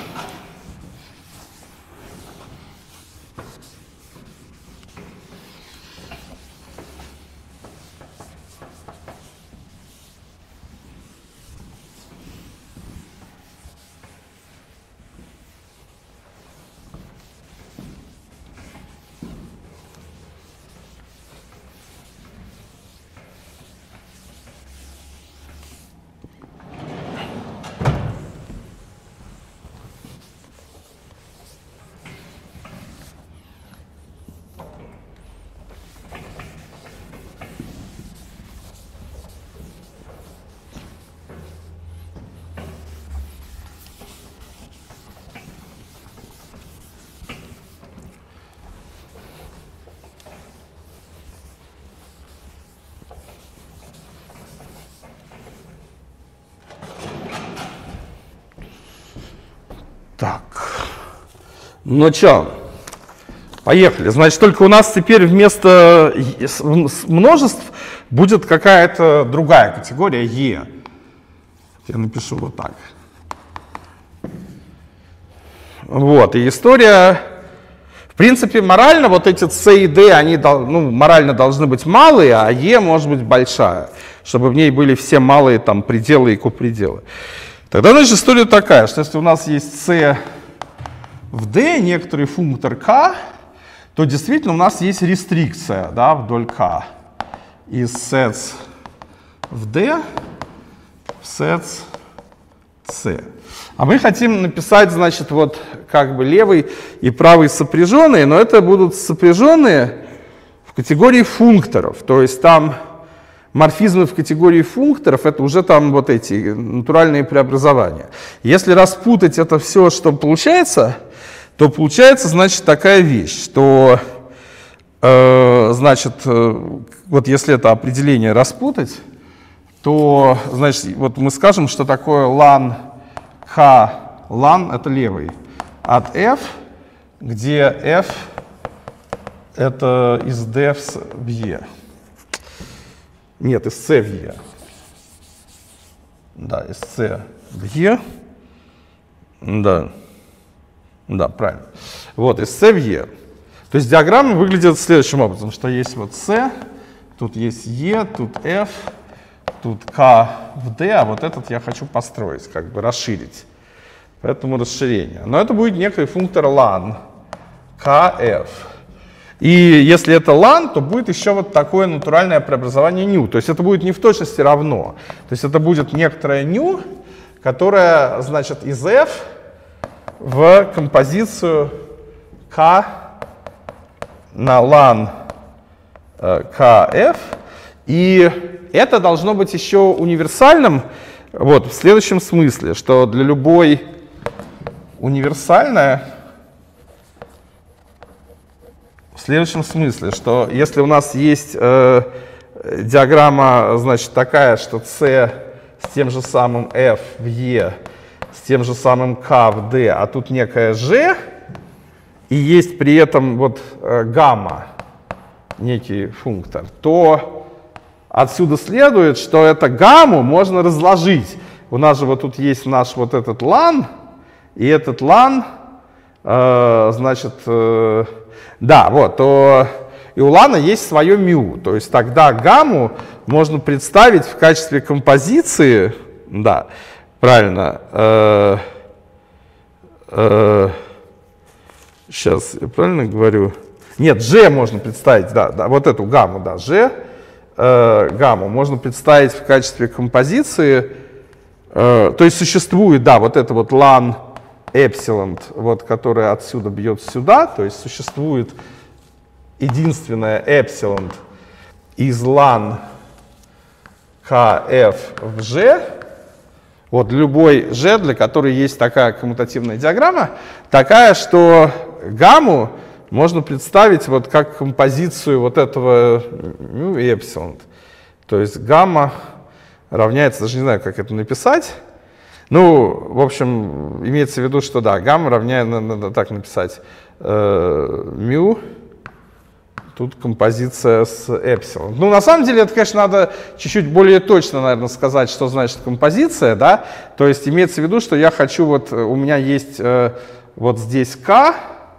Так, ну что, поехали. Значит, только у нас теперь вместо множеств будет какая-то другая категория Е. Я напишу вот так. Вот, и история, в принципе, морально вот эти c и d, они морально должны быть малые, а e может быть большая, чтобы в ней были все малые там пределы и копределы. Тогда, значит, история такая, что если у нас есть c в d, некоторый функтор k, то действительно у нас есть рестрикция, да, вдоль k из sets в d в sets c. А мы хотим написать, значит, вот как бы левый и правый сопряженные, но это будут сопряженные в категории функторов. То есть там морфизмы в категории функторов — это уже там вот эти натуральные преобразования. Если распутать это все, что получается, то получается, значит, такая вещь, что, значит, вот если это определение распутать, то, значит, вот мы скажем, что такое ln k, ln — это левый, от f, где f — это из d в e. Нет, из c в e. Да, из c в e. Да. Да, правильно. Вот, из c в e. То есть диаграмма выглядит следующим образом, что есть вот c, тут есть e, тут f, тут k в d, а вот этот я хочу построить, как бы расширить. Поэтому расширение. Но это будет некий функтор ln kf. И если это ln, то будет еще вот такое натуральное преобразование νu. То есть это будет не в точности равно. То есть это будет некоторое νu, которое, значит, из f в композицию k на ln kf. И это должно быть еще универсальным вот, в следующем смысле, что для любой универсальное в следующем смысле, что если у нас есть диаграмма, значит, такая, что c с тем же самым f в e, с тем же самым k в d, а тут некая g, и есть при этом вот гамма, некий функтор, то отсюда следует, что это гамму можно разложить. У нас же вот тут есть наш вот этот ln, и этот ln, значит, да, вот, то и у ln есть свое μ, то есть тогда гамму можно представить в качестве композиции, да, правильно, сейчас я правильно говорю? Нет, g можно представить, да, вот эту гамму, да, g, гамму можно представить в качестве композиции, то есть существует, да, вот это вот ln эпсилон, вот, которая отсюда бьет сюда, то есть существует единственное эпсилон из ln kf в g, вот любой g, для которой есть такая коммутативная диаграмма, такая, что гамму можно представить вот как композицию вот этого ну, эпсилон. То есть гамма равняется, даже не знаю, как это написать. Ну, в общем, имеется в виду, что да, гамма равняется, надо так написать, μ, тут композиция с эпсилон. Ну, на самом деле, это, конечно, надо чуть-чуть более точно, наверное, сказать, что значит композиция, да. То есть имеется в виду, что я хочу, вот у меня есть вот здесь k,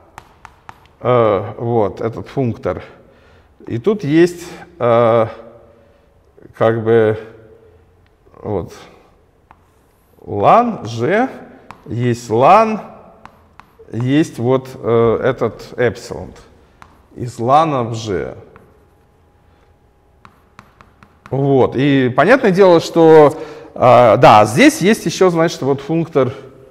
вот этот функтор, и тут есть как бы вот ln g, есть ln, есть вот этот эпсилон из ln в g. Вот, и понятное дело, что да, здесь есть еще, значит, вот функтор,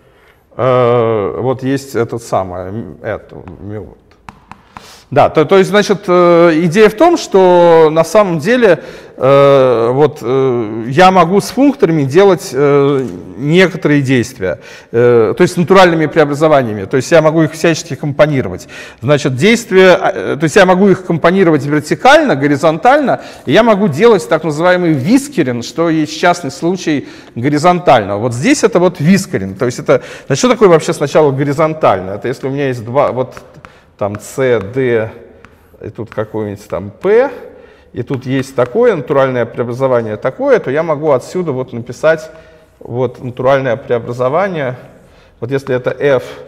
вот есть этот самый, это, μ. Да, то есть, значит, идея в том, что на самом деле вот я могу с функторами делать некоторые действия, то есть натуральными преобразованиями, то есть я могу их всячески компонировать. Значит, действия, то есть я могу их компонировать вертикально, горизонтально, и я могу делать так называемый вискеринг, что есть частный случай горизонтального. Вот здесь это вот вискеринг, то есть это, значит, что такое вообще сначала горизонтально? Это если у меня есть два, вот там c, d, и тут какой-нибудь там p, и тут есть такое натуральное преобразование такое, то я могу отсюда вот написать вот натуральное преобразование. Вот если это f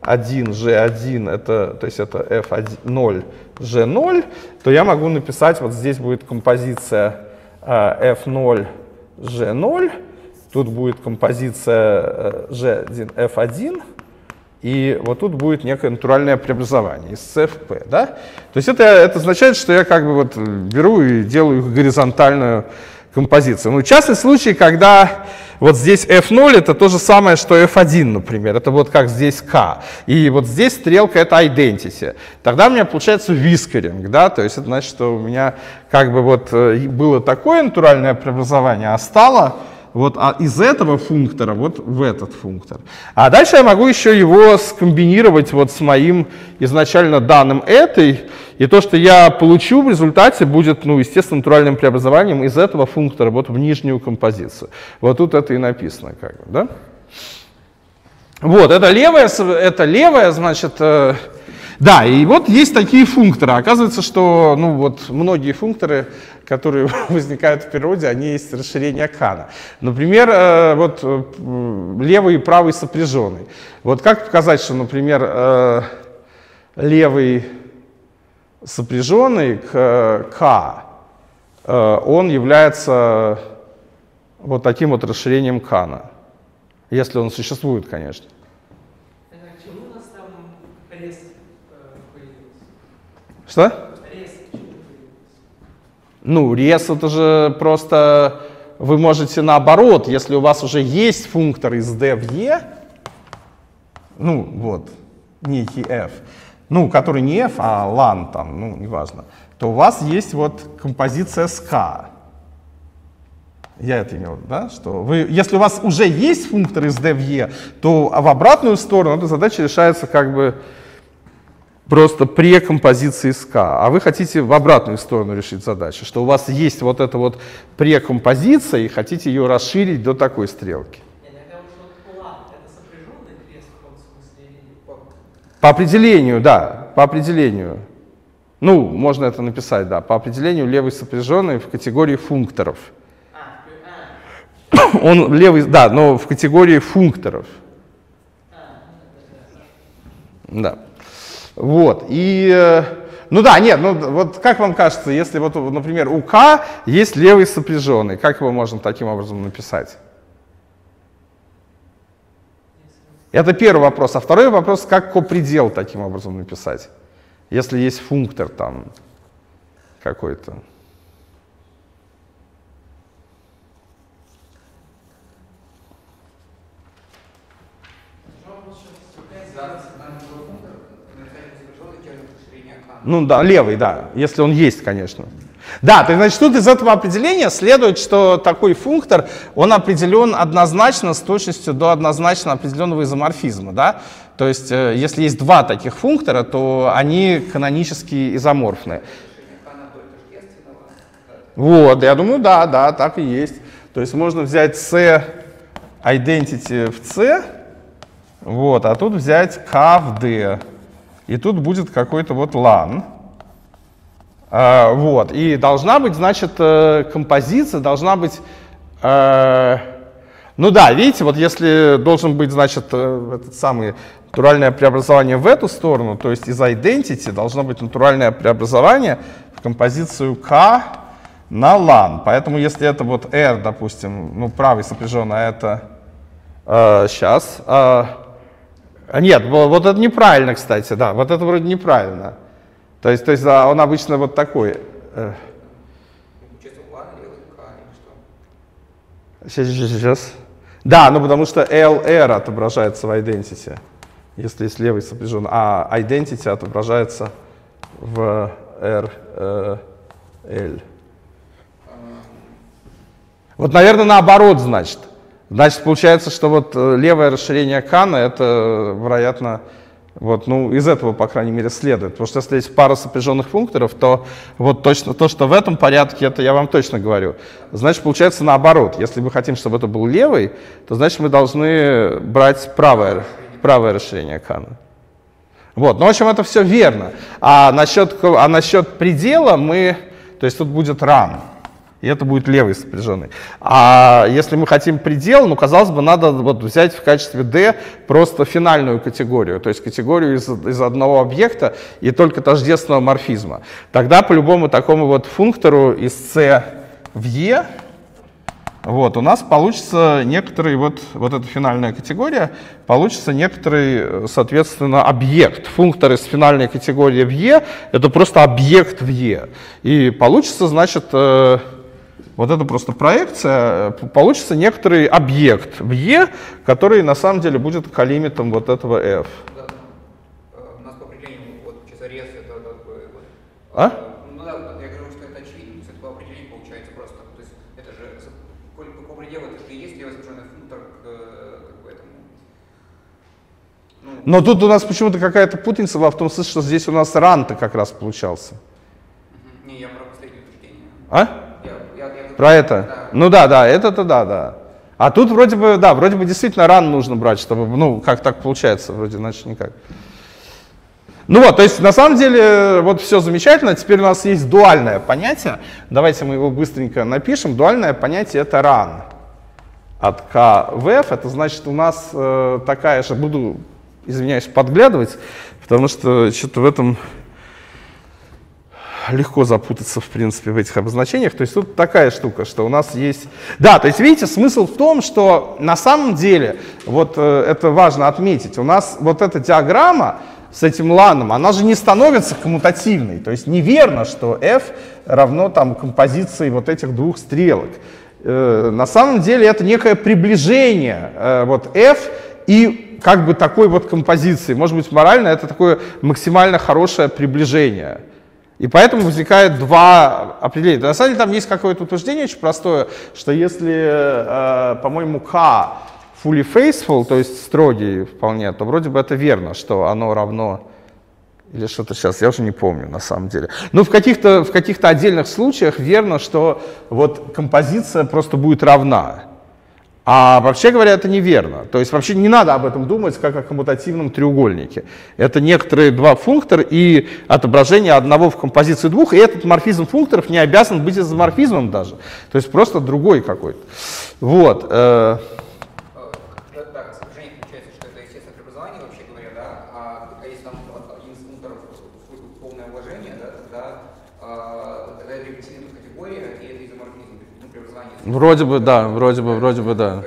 1, G1, это, то есть это F0, G0, то я могу написать, вот здесь будет композиция F0, G0, тут будет композиция G1, F1, и вот тут будет некое натуральное преобразование из C в P. Да? То есть это означает, что я как бы вот беру и делаю горизонтальную композицию. Ну, частный случай, когда вот здесь F0 это то же самое, что F1, например. Это вот как здесь K. И вот здесь стрелка это identity. Тогда у меня получается whiskering, да, то есть это значит, что у меня как бы вот было такое натуральное преобразование, а стало вот из этого функтора вот в этот функтор. А дальше я могу еще его скомбинировать вот с моим изначально данным этой, и то, что я получу в результате, будет, ну, естественно, натуральным преобразованием из этого функтора вот в нижнюю композицию. Вот тут это и написано, как бы, да? Вот, это левая, значит, да, и вот есть такие функторы. Оказывается, что, ну, вот многие функторы, которые возникают в природе, они есть расширение Кана. Например, вот левый и правый сопряженный. Вот как показать, что, например, левый сопряженный к К, он является вот таким вот расширением Кана, если он существует, конечно. К чему у нас там рез появился? Что? Рез к чему появился? Ну, рез это же просто вы можете наоборот, если у вас уже есть функтор из D в E, ну вот, некий F, ну, который не F, а LAN там, ну, неважно, то у вас есть вот композиция с K. Я это имел, да, что вы, если у вас уже есть функтор из D в E, то в обратную сторону эта задача решается как бы просто прекомпозиции с K. А вы хотите в обратную сторону решить задачу, что у вас есть вот эта вот прекомпозиция и хотите ее расширить до такой стрелки. Иногда уж вот LAN это сопряженный крест в каком смысле или По определению, да, по определению. Ну, можно это написать, да, по определению левый сопряженный в категории функторов. Он левый, да, но в категории функторов. Да. Вот. И, ну да, нет, ну вот как вам кажется, если вот, например, у К есть левый сопряженный, как его можно таким образом написать? Это первый вопрос. А второй вопрос, как копредел таким образом написать, если есть функтор там какой-то. Ну да, левый, да, если он есть, конечно. Да, то есть, значит, тут из этого определения следует, что такой функтор, он определен однозначно с точностью до однозначно определенного изоморфизма, да? То есть, если есть два таких функтора, то они канонически изоморфны. Вот, я думаю, да, так и есть. То есть можно взять C identity в C, вот, а тут взять K в D. И тут будет какой-то вот LAN. Вот. И должна быть, значит, композиция, должна быть... ну да, видите, вот если должен быть, значит, этот самый натуральное преобразование в эту сторону, то есть из identity должно быть натуральное преобразование в композицию K на LAN. Поэтому если это вот R, допустим, ну правый сопряженный, а это... сейчас... Нет, вот это неправильно, кстати, да, вот это вроде неправильно. То есть он обычно вот такой. Сейчас. Да, ну потому что LR отображается в identity, если есть левый сопряженный, а identity отображается в RL. Вот, наверное, наоборот, значит. Значит, получается, что вот левое расширение Кана, это, вероятно, вот, ну, из этого, по крайней мере, следует. Потому что если есть пара сопряженных функторов, то вот точно то, что в этом порядке, это я вам точно говорю. Значит, получается наоборот. Если мы хотим, чтобы это был левый, то значит мы должны брать правое расширение Кана. Вот, ну, в общем, это все верно. А насчет предела мы, то есть тут будет run. и это будет левый сопряженный. А если мы хотим предел, ну, казалось бы, надо вот взять в качестве D просто финальную категорию, то есть категорию из одного объекта и только тождественного морфизма. Тогда по любому такому вот функтору из C в E вот, у нас получится некоторый, вот эта финальная категория, получится некоторый, соответственно, объект. Функтор из финальной категории в E — это просто объект в E. И получится, значит, вот это просто проекция, получится некоторый объект в E, который на самом деле будет коллимитом вот этого F. Да. У нас по определению вот часорез это как бы... А? Ну да, я говорю, что это очевидно, то есть это по определению получается просто. То есть это же, по пределу это же и есть левый сопряженный функтор к этому. Ну, Но тут у нас почему-то какая-то путаница в том смысле, что здесь у нас ран-то как раз получался. Не, я про последнее утверждение. А? Я Про это? Да. Ну да, это да. А тут вроде бы действительно ран нужно брать, чтобы, ну, как так получается, вроде иначе никак. Ну вот, то есть на самом деле вот все замечательно, теперь у нас есть дуальное понятие, давайте мы его быстренько напишем. Дуальное понятие — это run от K в F, это значит у нас такая же, буду, извиняюсь, подглядывать, потому что что-то в этом легко запутаться, в принципе, в этих обозначениях. То есть тут такая штука, что у нас есть... Да, то есть видите, смысл в том, что на самом деле, вот это важно отметить, у нас вот эта диаграмма с этим ланом, она же не становится коммутативной. То есть неверно, что f равно там композиции вот этих двух стрелок. На самом деле это некое приближение вот f и как бы такой вот композиции. Может быть, морально это такое максимально хорошее приближение. И поэтому возникает два определения. На самом деле там есть какое-то утверждение очень простое, что если, по-моему, K fully faithful, то есть строгий вполне, то вроде бы это верно, что оно равно, или что-то сейчас, я уже не помню на самом деле. Но в каких-то отдельных случаях верно, что вот композиция просто будет равна. А вообще говоря, это неверно. То есть вообще не надо об этом думать как о коммутативном треугольнике. Это некоторые два функтора и отображение одного в композиции двух, и этот морфизм функторов не обязан быть изоморфизмом даже. То есть просто другой какой-то. Вот. Да, сопряжение получается, что это естественное преобразование, вообще говоря, да, а если там один из функторов полное вложение, да, тогда это регрессивная категория, и это изоморфизм, ну, преобразование. Вроде бы да.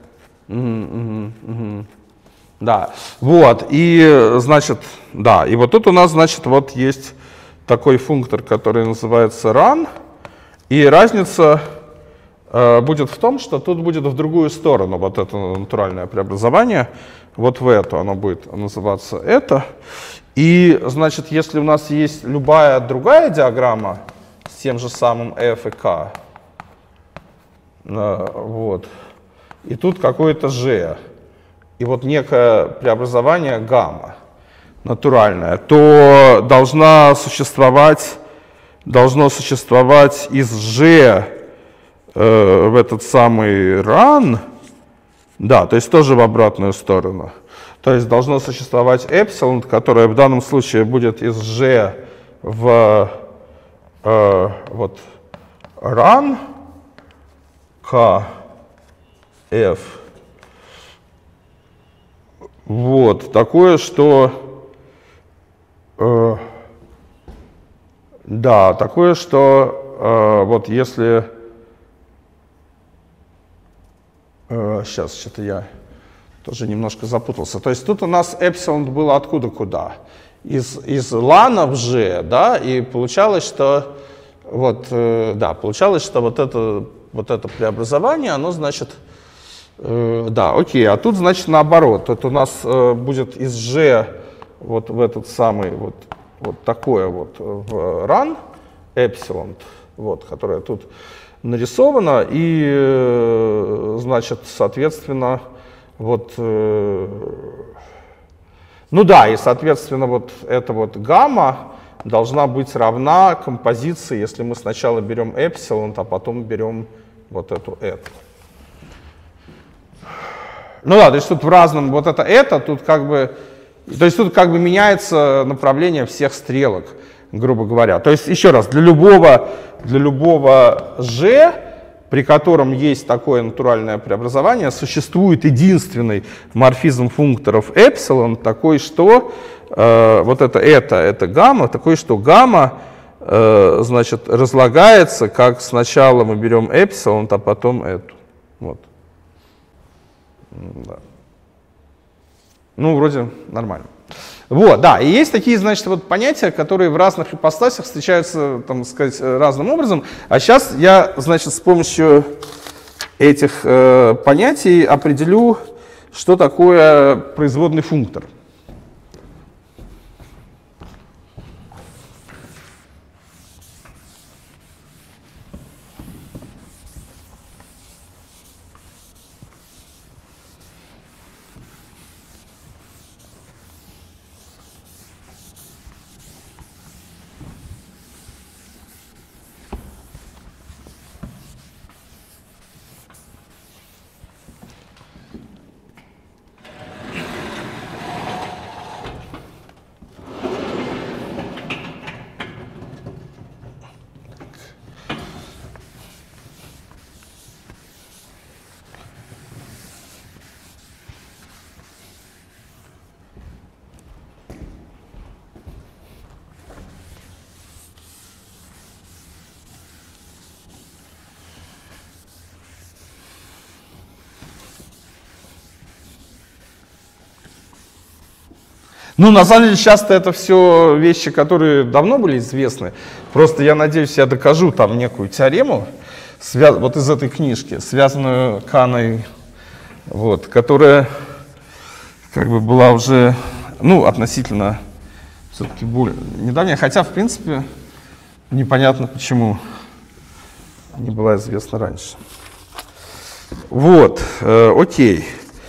Да, вот, и, значит, да, и вот тут у нас, значит, вот есть такой функтор, который называется run, и разница будет в том, что тут будет в другую сторону вот это натуральное преобразование, вот в эту оно будет называться это, и, значит, если у нас есть любая другая диаграмма с тем же самым f и k, вот, и тут какое-то g, и вот некое преобразование гамма натуральное, то должно существовать из g в этот самый run, да, то есть тоже в обратную сторону. То есть должно существовать эпсилон, которое в данном случае будет из g в вот run k f. Вот, такое, что... да, такое, что вот если... сейчас, что-то я тоже немножко запутался. То есть тут у нас эпсилон было откуда куда? Из лана в g, да, и получалось, что... Вот, да, получалось, что вот это преобразование, оно, значит... да, окей, а тут, значит, наоборот. Тут у нас будет из g вот в этот самый, вот такое вот в run, эпсилон, вот, которое тут нарисовано, и, значит, соответственно, вот, ну да, и, соответственно, вот эта вот гамма должна быть равна композиции, если мы сначала берем эпсилон, а потом берем вот эту эту. Ну да, то есть тут в разном, вот это, тут как бы, то есть тут как бы меняется направление всех стрелок. грубо говоря. То есть, еще раз, для любого g, при котором есть такое натуральное преобразование, существует единственный морфизм функторов эпсилон, такой, что вот это гамма, такой, что гамма, значит, разлагается, как сначала мы берем эпсилон, а потом эту. Вот. Да. Ну, вроде нормально. Вот, да, и есть такие, значит, вот понятия, которые в разных ипостасях встречаются, там сказать, разным образом. А сейчас я, значит, с помощью этих понятий определю, что такое производный функтор. Ну, на самом деле, часто это все вещи, которые давно были известны. Просто, я надеюсь, я докажу там некую теорему, вот из этой книжки, связанную Каной, вот, которая как бы была уже, ну, относительно все-таки более недавняя, хотя, в принципе, непонятно, почему не была известна раньше. Вот, окей.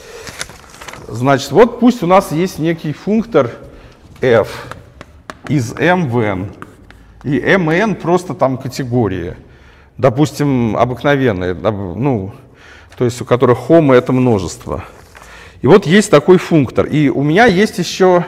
Значит, вот пусть у нас есть некий функтор f из m в n. И m и n просто там категории. Допустим, обыкновенные, ну, то есть у которых хомо это множество. И вот есть такой функтор. И у меня есть еще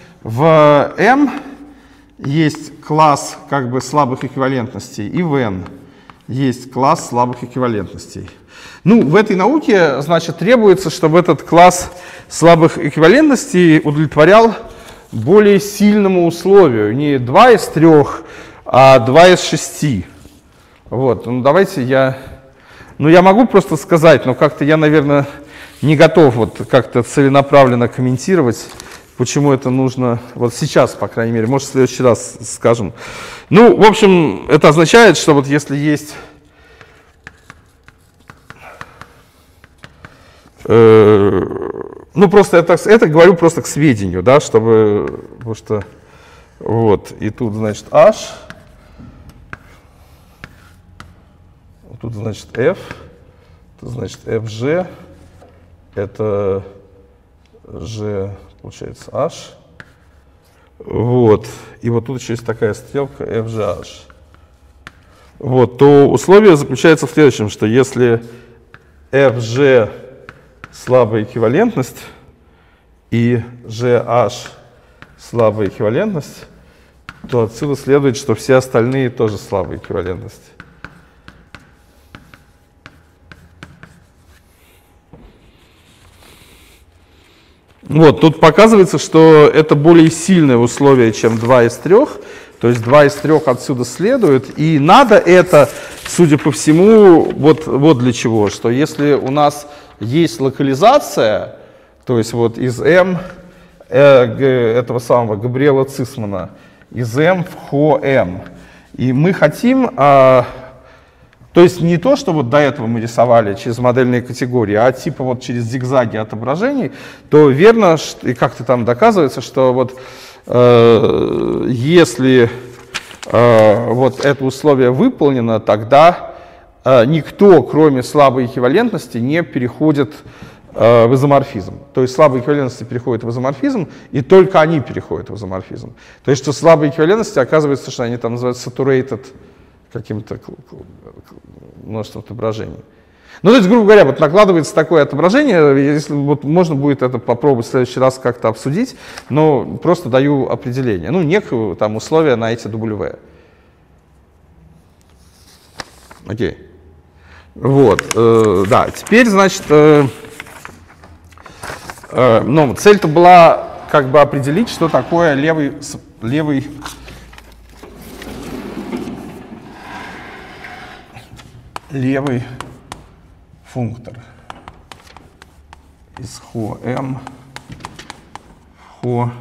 в m есть класс как бы слабых эквивалентностей, и в n есть класс слабых эквивалентностей. Ну, в этой науке, значит, требуется, чтобы этот класс слабых эквивалентностей удовлетворял более сильному условию. Не 2 из 3, а 2 из 6. Вот, ну давайте я могу просто сказать, но как-то я, наверное, не готов вот как-то целенаправленно комментировать, почему это нужно вот сейчас, по крайней мере. Может, в следующий раз скажем. Ну, в общем, это означает, что вот если есть... Ну, просто это говорю просто к сведению, да, чтобы, потому что, вот, и тут, значит, h, тут, значит, f, тут, значит, fg, это g, получается, h, вот, и вот тут еще есть такая стрелка fgh. Вот, то условие заключается в следующем, что если fg слабая эквивалентность и GH слабая эквивалентность, то отсюда следует, что все остальные тоже слабые эквивалентности. Вот, тут показывается, что это более сильное условие, чем 2 из 3, то есть 2 из 3 отсюда следует, и надо это, судя по всему, вот для чего, что если у нас есть локализация, то есть вот из M этого самого Габриэла Цисмана, из M в Хо M. И мы хотим, то есть не то, что вот до этого мы рисовали через модельные категории, а типа вот через зигзаги отображений, то верно, и как-то там доказывается, что вот если вот это условие выполнено, тогда никто, кроме слабой эквивалентности, не переходит в изоморфизм. То есть слабые эквивалентности переходят в изоморфизм, и только они переходят в изоморфизм. То есть что слабые эквивалентности, оказывается, что они там называются saturated каким-то множеством отображений. Ну, то есть, грубо говоря, вот накладывается такое отображение, если вот можно будет это попробовать в следующий раз как-то обсудить, но просто даю определение, ну, некое там условие на эти W. Окей. Вот, да, теперь, значит, ну, цель-то была как бы определить, что такое левый функтор из χm в χn.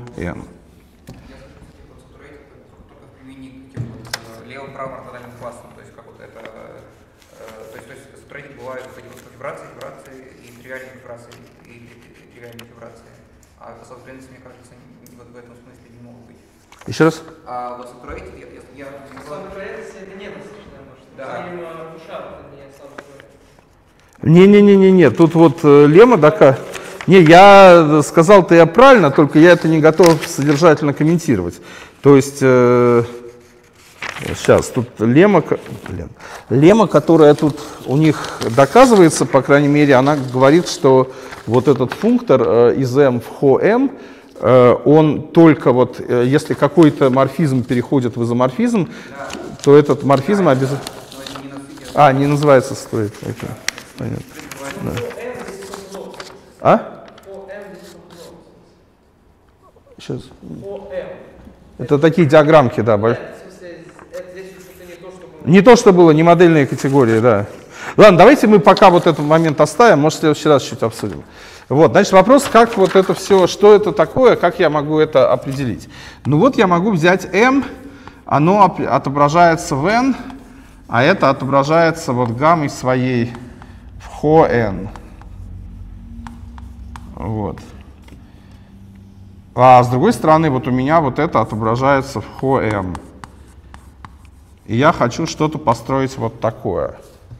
Левым-правым ортодальным классом, то есть как вот это, то есть строитель бывают вот эти вот вибрации и тривиальные вибрации, а соответственно, мне кажется, вот в этом смысле не могут быть. Еще раз? А вот строитель, я Слабый проект это не достаточно, может. Да. Душа это не слабый проект. Не, тут вот лемма такая. Не, я сказал-то я правильно, только я это не готов содержательно комментировать. То есть, сейчас, тут лемма, которая тут у них доказывается, по крайней мере, она говорит, что вот этот функтор из m в χm, он только вот, если какой-то морфизм переходит в изоморфизм, то этот морфизм обязательно... не называется строить. Окей. Понятно. Да. А? Сейчас. Это такие диаграммки, да. Не то, что было, не модельные категории, да. Ладно, давайте мы пока вот этот момент оставим, может, в следующий раз чуть обсудим. Вот, значит, вопрос, как вот это все, что это такое, как я могу это определить. Ну вот я могу взять m, оно отображается в n, а это отображается вот гаммой своей в χn. Вот. А с другой стороны, вот у меня вот это отображается в χm. И я хочу что-то построить вот такое.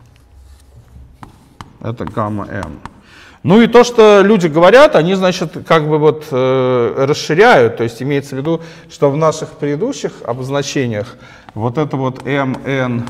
Это гамма m. Ну и то, что люди говорят, они, значит, как бы вот расширяют, то есть имеется в виду, что в наших предыдущих обозначениях вот это вот mn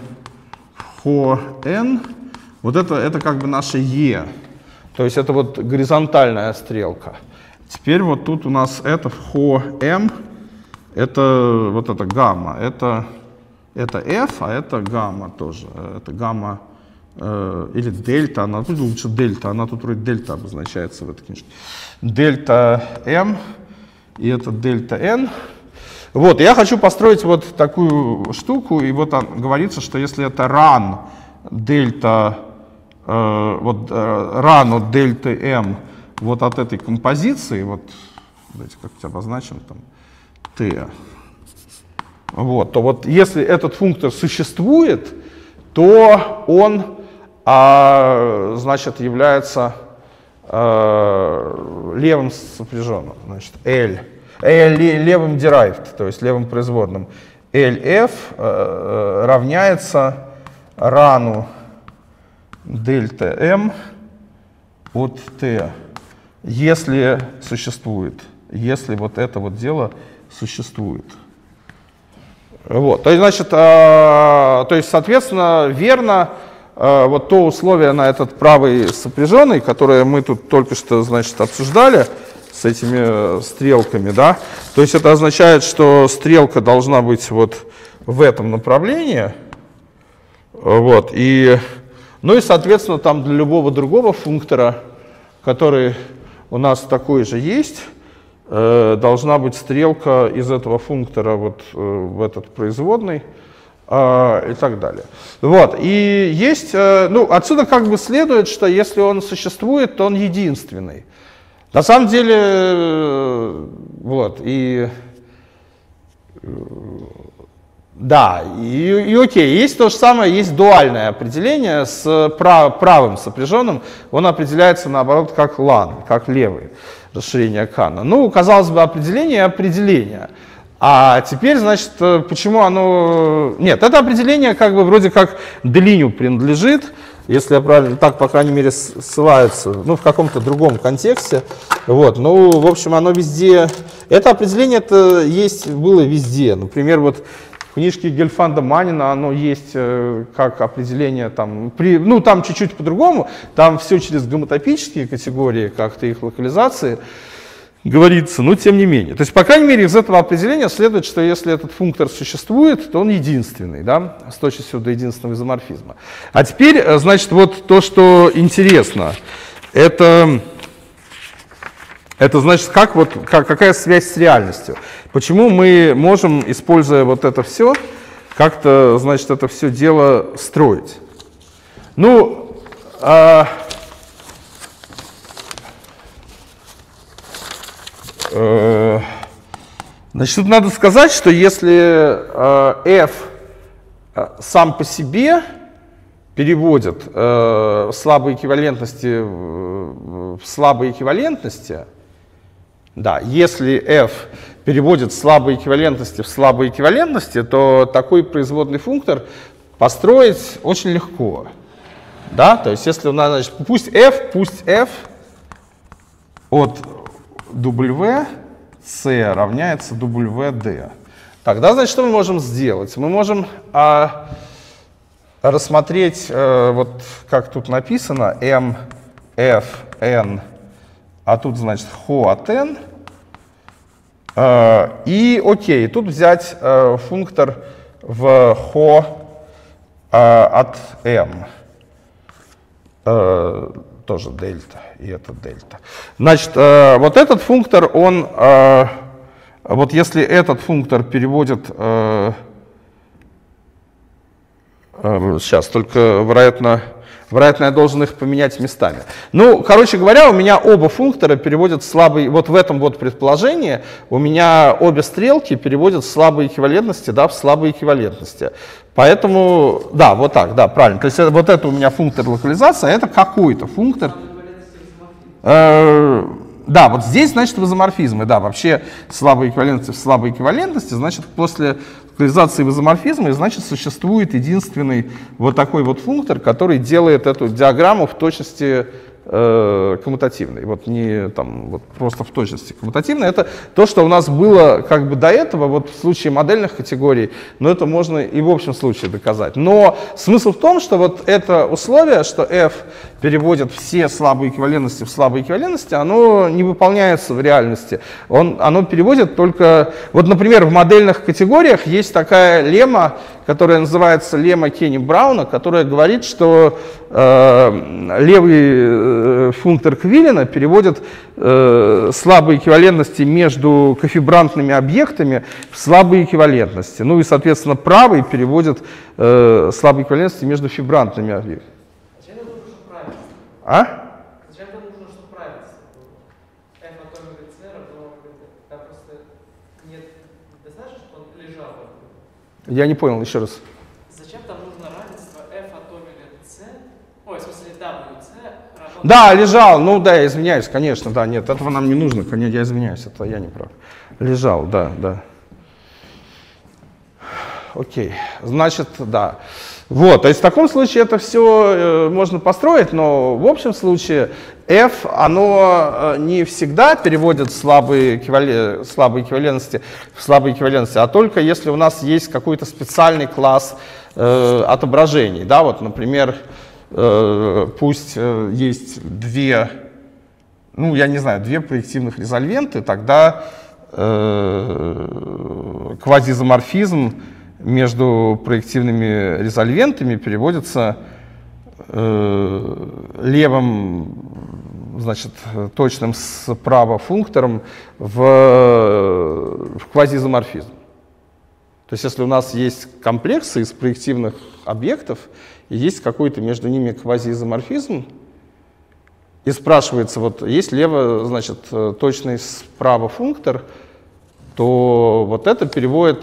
χn, вот это как бы наше e, то есть это вот горизонтальная стрелка. Теперь вот тут у нас это в χm, это вот это гамма, это f, а это гамма тоже, это гамма или дельта, она тут лучше дельта, она тут вроде дельта обозначается в этой книжке. Дельта m и это дельта n. Вот, я хочу построить вот такую штуку, и вот говорится, что если это run дельта, run от дельты m вот от этой композиции, вот, давайте как-нибудь обозначим там t, вот, то вот если этот функтор существует, то он значит, является левым сопряженным, значит, левым derived, то есть левым производным. LF равняется рану дельта m от t, если существует, если вот это вот дело существует. Вот, то есть, значит, соответственно, верно вот то условие на этот правый сопряженный, которое мы тут только что, значит, обсуждали с этими стрелками, да, то есть это означает, что стрелка должна быть вот в этом направлении, вот, ну и, соответственно, там для любого другого функтора, который у нас такой же есть, должна быть стрелка из этого функтора вот в этот производный, и так далее. Вот. И есть, ну, отсюда как бы следует, что если он существует, то он единственный. На самом деле, вот, да, и окей, есть то же самое, есть дуальное определение с правым сопряженным, он определяется наоборот как лан, как левый, расширение Канна. Ну, казалось бы, определение. А теперь, значит, почему оно... Нет, это определение как бы вроде как Делиню принадлежит, если я правильно, так, по крайней мере, ссылается, ну, в каком-то другом контексте. Вот, ну, в общем, оно везде... Это определение было везде. Например, вот в книжке Гельфанда Манина оно есть как определение, там, ну там чуть-чуть по-другому, там все через гомотопические категории, как-то их локализации говорится, но тем не менее. То есть, по крайней мере, из этого определения следует, что если этот функтор существует, то он единственный, да, с точностью до единственного изоморфизма. А теперь, значит, вот то, что интересно, это значит, какая связь с реальностью. Почему мы можем, используя вот это все, как-то, значит, это все дело строить. Ну, значит, тут надо сказать, что если f сам по себе переводит слабые эквивалентности в слабые эквивалентности, да, если f переводит слабые эквивалентности в слабые эквивалентности, то такой производный функтор построить очень легко. Да? То есть если у нас, значит, пусть f от W C равняется WD. Тогда, значит, что мы можем сделать? Мы можем рассмотреть, вот как тут написано, M, F, N, а тут, значит, Ho от N. И окей, тут взять функтор в Ho от M. Тоже дельта, и это дельта. Значит, вот этот функтор, он, вот если этот функтор переводит, сейчас, только, вероятно, я должен их поменять местами. Ну, короче говоря, у меня оба функтора переводят слабый, вот в этом вот предположении у меня обе стрелки переводят слабые эквивалентности, да, в слабые эквивалентности. Поэтому, да, вот так, да, правильно. То есть вот это у меня функтор локализации, а это какой-то функтор. Да, вот здесь, значит, в изоморфизмы, да, вообще слабые эквивалентности в слабые эквивалентности, значит, после локализации в изоморфизмы, значит, существует единственный вот такой вот функтор, который делает эту диаграмму в точности коммутативной. Вот не там вот просто в точности коммутативной. Это то, что у нас было как бы до этого, вот в случае модельных категорий, но это можно и в общем случае доказать. Но смысл в том, что вот это условие, что f переводит все слабые эквивалентности в слабые эквивалентности, оно не выполняется в реальности. Оно переводит только... Вот, например, в модельных категориях есть такая лемма, которая называется лемма Кенни-Брауна, которая говорит, что левый функтор Квиллина переводит слабые эквивалентности между кофибрантными объектами в слабые эквивалентности. Ну и, соответственно, правый переводит слабые эквивалентности между фибрантными объектами. Зачем это нужно правильно? А? Зачем это нужно, чтобы правильно было? F от омега c равно там просто нет. Достаточно, чтобы он лежал? Я не понял, еще раз. Зачем там нужно равенство f от омега c? Ой, в смысле wc равно... Да, лежал, ну да, я извиняюсь, конечно, да, нет, этого нам не нужно, конечно, я извиняюсь, это я не прав. Лежал, да, да. Окей, значит, да. Вот, то есть в таком случае это все можно построить, но в общем случае f, оно не всегда переводит слабые эквивалентности в слабые эквивалентности, а только если у нас есть какой-то специальный класс отображений. Да, вот, например, пусть есть две, ну, я не знаю, две проективных резольвенты, тогда квазиизоморфизм между проективными резольвентами переводится левым, значит, точным справа функтором в квазиизоморфизм. То есть если у нас есть комплексы из проективных объектов, и есть какой-то между ними квазиизоморфизм, и спрашивается, вот есть лево, значит, точный справа функтор, то вот это переходит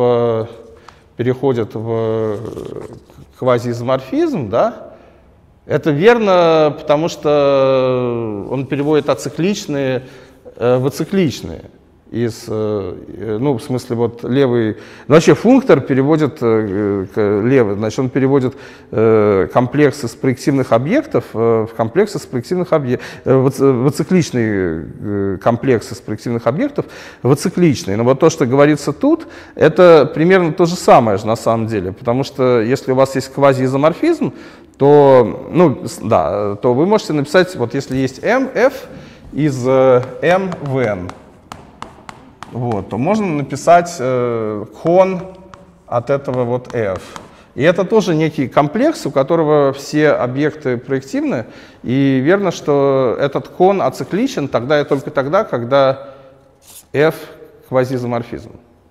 в квазиизоморфизм, да? Это верно, потому что он переводит ацикличные в ацикличные. из, ну, в смысле, вот левый, ну, вообще функтор переводит левый, значит, он переводит комплекс из проективных объектов в комплекс из проективных объектов, в ацикличный комплекс из проективных объектов в ацикличный. Но вот то, что говорится тут, это примерно то же самое же на самом деле, потому что если у вас есть квазиизоморфизм, то, ну, да, то вы можете написать, вот если есть m, f из m в n, вот, то можно написать кон от этого вот f. И это тоже некий комплекс, у которого все объекты проективны, и верно, что этот кон ацикличен тогда и только тогда, когда f квазиизоморфизм.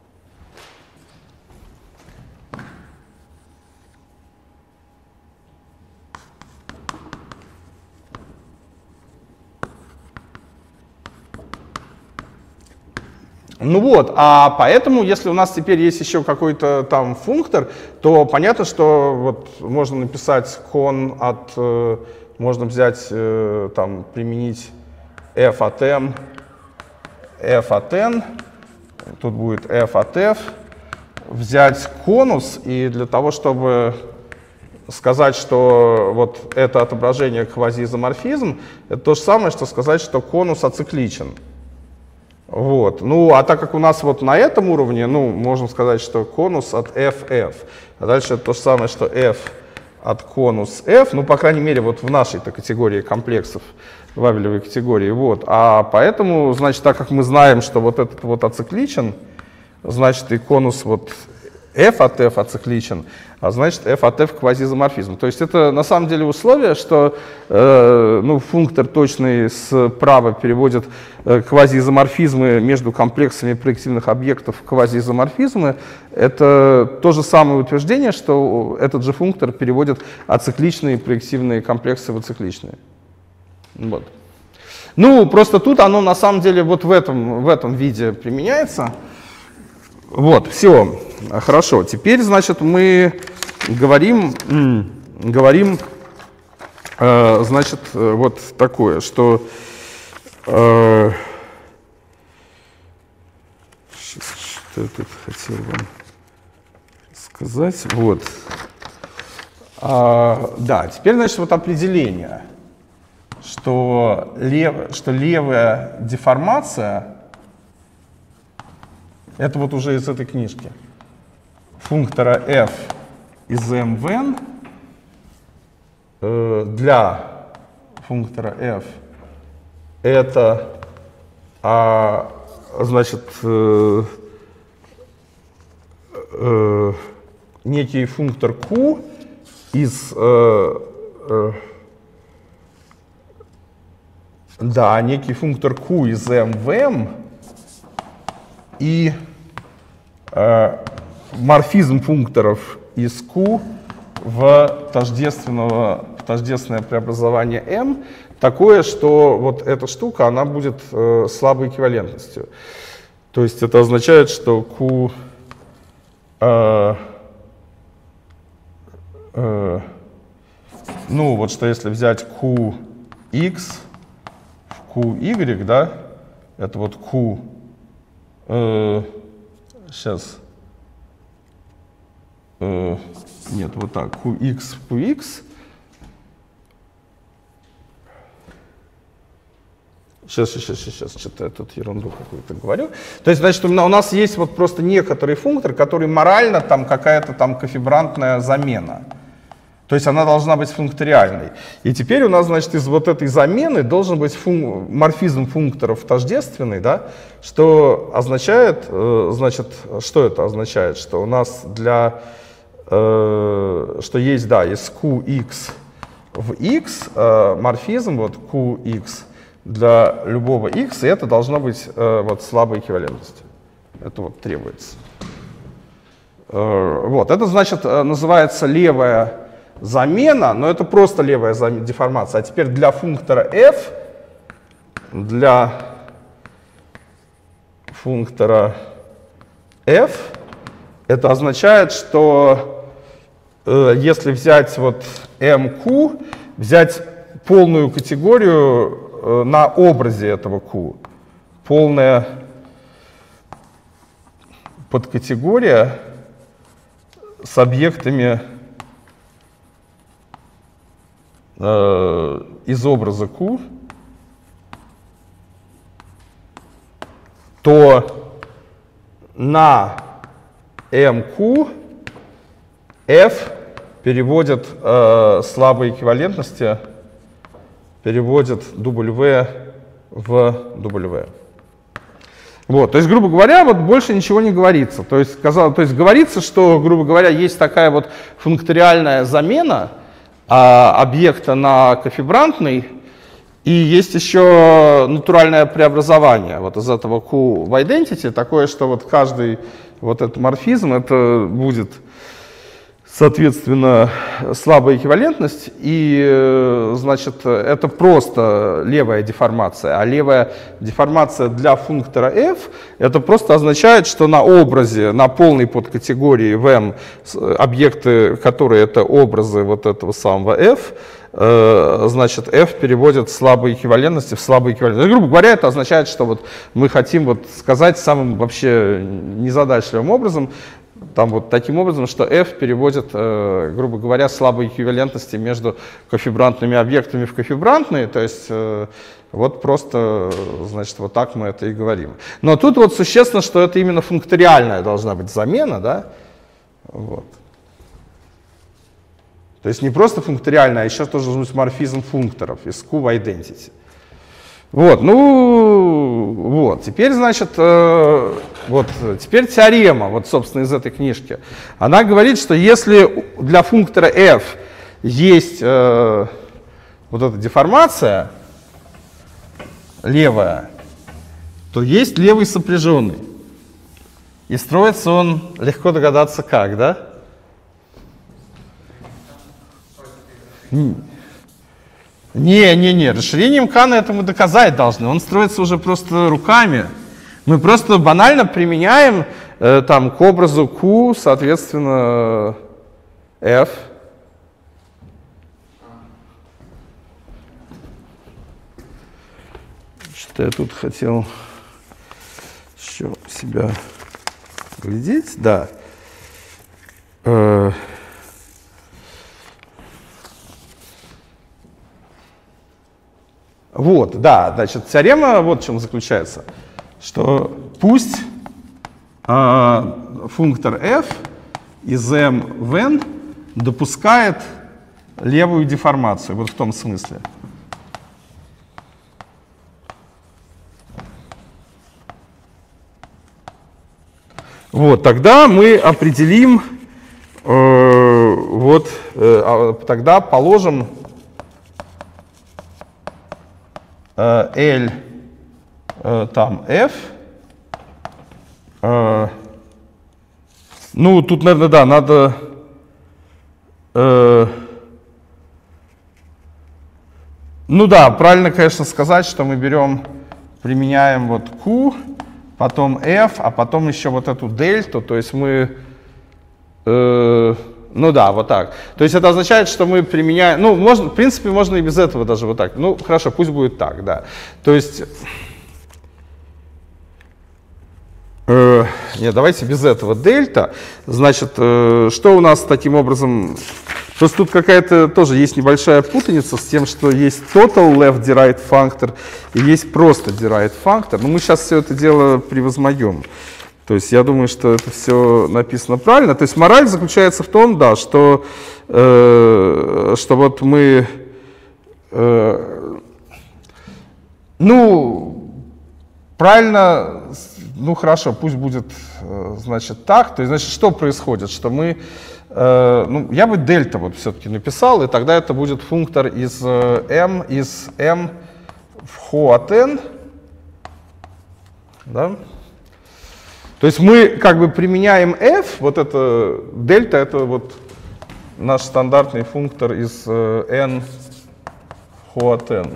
Ну вот, а поэтому, если у нас теперь есть еще какой-то там функтор, то понятно, что вот можно написать кон от, можно взять, там, применить f от m, f от n, тут будет f от f, взять конус, и для того, чтобы сказать, что вот это отображение квазиизоморфизм, это то же самое, что сказать, что конус ацикличен. Вот. Ну, а так как у нас вот на этом уровне, ну, можем сказать, что конус от FF. А дальше это то же самое, что F от конус F, ну, по крайней мере, вот в нашей-то категории комплексов, вавелевой категории. Вот. А поэтому, значит, так как мы знаем, что вот этот вот ацикличен, значит, и конус вот f от f ацикличен, а значит f от f квазиизоморфизм. То есть это на самом деле условие, что ну, функтор точный справа переводит квазиизоморфизмы между комплексами проективных объектов в квазиизоморфизмы. Это то же самое утверждение, что этот же функтор переводит ацикличные проективные комплексы в ацикличные. Вот. Ну, просто тут оно на самом деле вот в этом виде применяется. Вот, все, хорошо. Теперь, значит, мы говорим, значит, вот такое, что что я тут хотел вам сказать. Вот. Да, теперь, значит, вот определение, что левая деформация — это вот уже из этой книжки. Функтора f из m в n для функтора f это, значит, некий функтор q из, да, некий функтор q из m в m, и морфизм функторов из Q в тождественное преобразование M такое, что вот эта штука, она будет слабой эквивалентностью. То есть это означает, что Q ну вот что если взять QX в QY, да, это вот Q сейчас. Нет, вот так. QX в QX. Сейчас, что-то я тут ерунду какую-то говорю. То есть, значит, у нас есть вот просто некоторый функтор, который морально там какая-то там кофибрантная замена. То есть она должна быть функториальной. И теперь у нас, значит, из вот этой замены должен быть морфизм функторов тождественный, да, что означает, значит, что это означает? Что у нас для, что есть, да, из QX в X морфизм, вот QX для любого X, и это должно быть вот слабой эквивалентностью. Это вот требуется. Вот, это, значит, называется левая замена, но это просто левая деформация. А теперь для функтора f, это означает, что если взять вот mq, взять полную категорию на образе этого q, полная подкатегория с объектами из образа Q, то на MQ F переводит слабые эквивалентности, переводит W в W. Вот, то есть, грубо говоря, вот больше ничего не говорится. То есть говорится, что, грубо говоря, есть такая вот функториальная замена объекта на кофибрантный, и есть еще натуральное преобразование вот из этого Q в identity, такое, что вот каждый вот этот морфизм, это будет, соответственно, слабая эквивалентность, и, значит, это просто левая деформация. А левая деформация для функтора f, это просто означает, что на образе, на полной подкатегории в M объекты, которые это образы вот этого самого f, значит, f переводит слабые эквивалентности в слабые эквивалентности. Грубо говоря, это означает, что вот мы хотим вот сказать самым вообще незадачливым образом, там вот таким образом, что f переводит, грубо говоря, слабые эквивалентности между кофибрантными объектами в кофибрантные, то есть вот просто, значит, вот так мы это и говорим. Но тут вот существенно, что это именно функториальная должна быть замена, да, вот. То есть не просто функториальная, а еще тоже должен быть морфизм функторов из Q в identity. Вот, ну, вот, теперь, значит, вот, теперь теорема, вот, собственно, из этой книжки. Она говорит, что если для функтора f есть вот эта деформация левая, то есть левый сопряженный. И строится он, легко догадаться, как, да? Не, расширением Кана это мы доказать должны. Он строится уже просто руками. Мы просто банально применяем там к образу Q, соответственно, F. Что я тут хотел еще себя глядеть? Да. Вот, да, значит, теорема вот в чем заключается, что пусть функтор f из m в n допускает левую деформацию, вот в том смысле. Вот, тогда мы определим, вот, тогда положим L там F. Ну, тут, наверное, да, надо ну да, правильно, конечно, сказать, что мы берем, применяем вот Q, потом F, а потом еще вот эту дельту, то есть мы ну да, вот так. То есть это означает, что мы применяем, ну, можно, в принципе, можно и без этого даже вот так. Ну, хорошо, пусть будет так, да. То есть, нет, давайте без этого дельта. Значит, что у нас таким образом, просто тут какая-то тоже есть небольшая путаница с тем, что есть total left derived functor и есть просто derived functor. Но мы сейчас все это дело превозмоем. То есть я думаю, что это все написано правильно. То есть мораль заключается в том, да, что вот мы, ну, правильно, ну хорошо, пусть будет, значит, так. То есть, значит, что происходит? Что мы, ну, я бы дельта вот все-таки написал, и тогда это будет функтор из m в хо от n, да? То есть мы как бы применяем f, вот это дельта, это вот наш стандартный функтор из n хо от n.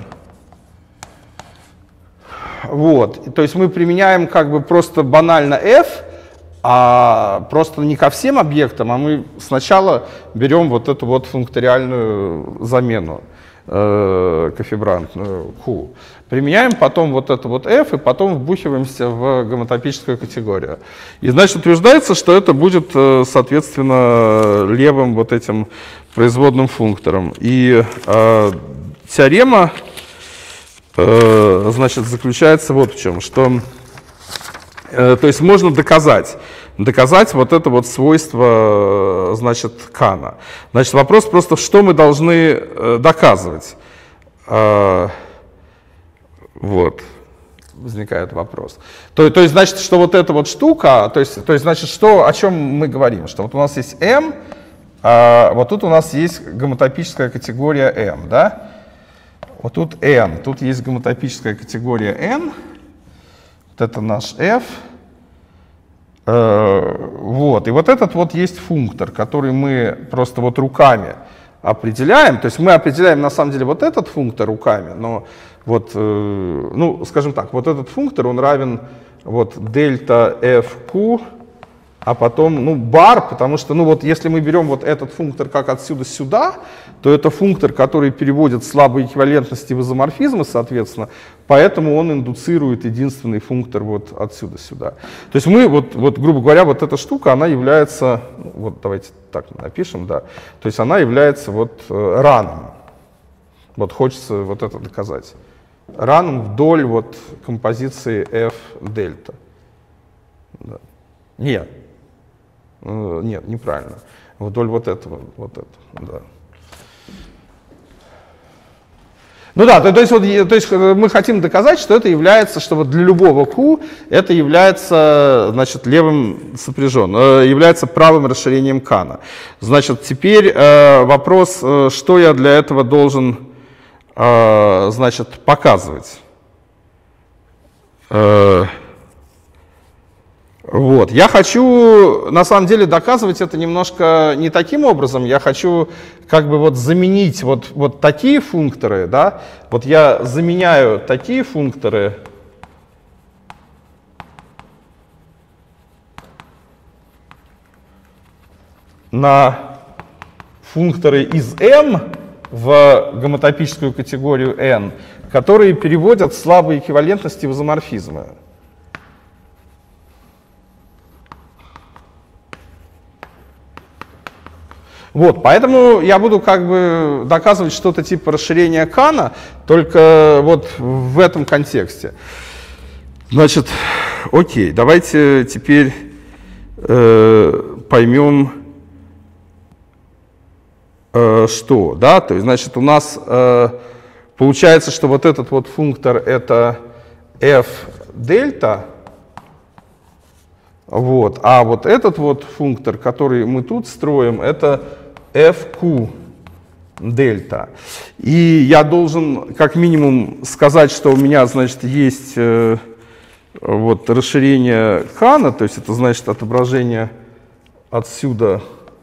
Вот, то есть мы применяем как бы просто банально f, а просто не ко всем объектам, а мы сначала берем вот эту вот функториальную замену. кофибрант Q. Применяем потом вот это вот F, и потом вбухиваемся в гомотопическую категорию. И, значит, утверждается, что это будет, соответственно, левым вот этим производным функтором. И теорема, значит, заключается вот в чем, что, то есть можно доказать вот это вот свойство, значит, Кана. Значит, вопрос просто, что мы должны доказывать. Вот, возникает вопрос. То есть, значит, что вот эта вот штука, то есть значит, что, о чем мы говорим? Что вот у нас есть M, а вот тут у нас есть гомотопическая категория M, да? Вот тут N, тут есть гомотопическая категория N, вот это наш F. Вот, и вот этот вот есть функтор, который мы просто вот руками определяем. То есть мы определяем на самом деле вот этот функтор руками, но вот, ну, скажем так, вот этот функтор, он равен вот дельта fq, а потом, ну, бар, потому что, ну, вот если мы берем вот этот функтор как отсюда сюда, то это функтор, который переводит слабые эквивалентности в изоморфизмы, соответственно, поэтому он индуцирует единственный функтор вот отсюда сюда. То есть мы, вот грубо говоря, вот эта штука, она является, вот давайте так напишем, да, то есть она является вот раном. Вот хочется вот это доказать. Раном вдоль вот композиции F дельта. Да. Нет, неправильно. Вдоль вот этого, да. Ну да, то есть мы хотим доказать, что это является, что вот для любого Q это является, значит, левым сопряжен, является правым расширением Кана. Значит, теперь вопрос, что я для этого должен, значит, показывать. Вот. Я хочу, на самом деле, доказывать это немножко не таким образом. Я хочу как бы вот заменить вот такие функторы, да. Вот я заменяю такие функторы на функторы из M в гомотопическую категорию N, которые переводят слабые эквивалентности в изоморфизмы. Вот, поэтому я буду как бы доказывать что-то типа расширения Кана, только вот в этом контексте. Значит, окей, давайте теперь поймем, что, да, то есть, значит, у нас получается, что вот этот вот функтор это f дельта, вот, а вот этот вот функтор, который мы тут строим, это fq дельта. И я должен как минимум сказать, что у меня, значит, есть вот расширение Кана, то есть это значит отображение отсюда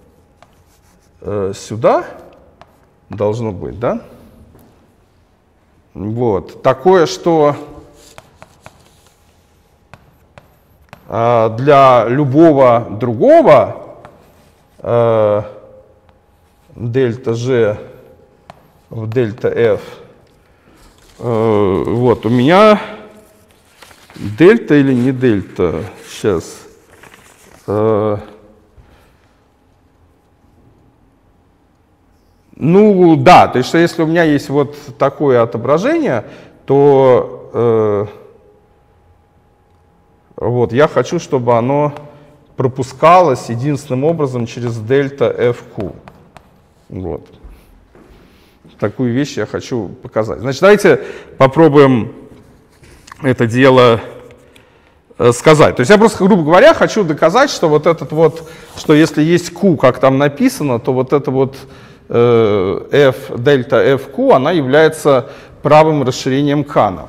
сюда должно быть, да? Вот. Такое, что для любого другого дельта G в дельта F, вот, у меня дельта или не дельта, сейчас, ну да, то есть что если у меня есть вот такое отображение, то вот я хочу, чтобы оно пропускалось единственным образом через дельта fq. Вот. Такую вещь я хочу показать. Значит, давайте попробуем это дело сказать. То есть я просто, грубо говоря, хочу доказать, что вот этот вот, что если есть Q, как там написано, то вот это вот F, дельта FQ, она является правым расширением Кана.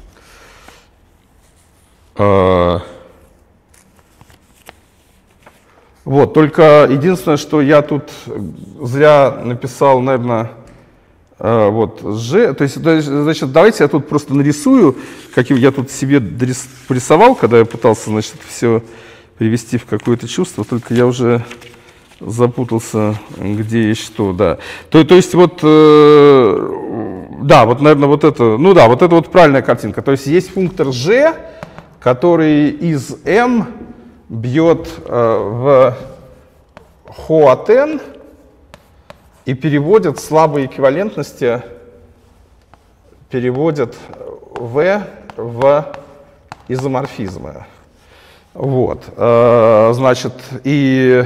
Вот, только единственное, что я тут зря написал, наверное, вот G, то есть, значит, давайте я тут просто нарисую, как я тут себе рисовал, когда я пытался, значит, все привести в какое-то чувство, только я уже запутался, где есть что, да. То есть вот Да, вот, наверное, вот это, ну да, вот это вот правильная картинка. То есть есть функтор g, который из m бьет в ho от n и переводит слабые эквивалентности, переводит v в изоморфизмы. Вот, значит, и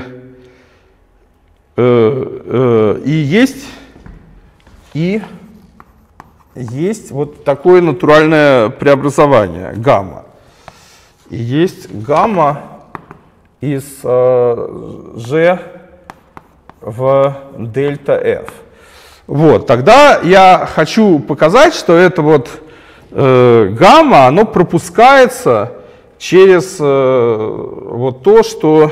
есть вот такое натуральное преобразование, гамма. И есть гамма из g в дельта f. Вот, тогда я хочу показать, что это вот гамма, оно пропускается через вот то, что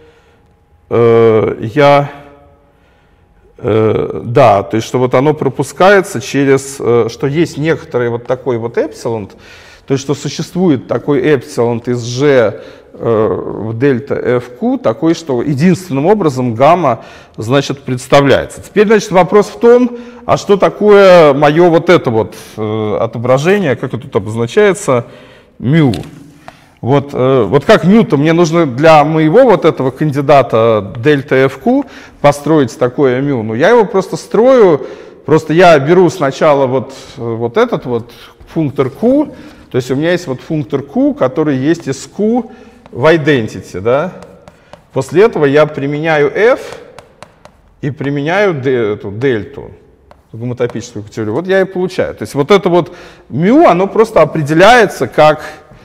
да, то есть что вот оно пропускается через, что есть некоторый вот такой вот эпсилон, то есть что существует такой эпсилон из g в дельта fq, такой, что единственным образом гамма, значит, представляется. Теперь, значит, вопрос в том, а что такое мое вот это вот отображение, как это тут обозначается, μ. Вот как μ-то мне нужно для моего вот этого кандидата дельта fq построить такое μ. Ну, я его просто строю, просто я беру сначала вот этот вот функтор q, то есть у меня есть вот функтор q, который есть из q в identity, да. После этого я применяю f и применяю эту дельту, гомотопическую теорию. Вот я и получаю. То есть вот это вот μ, оно просто определяется как,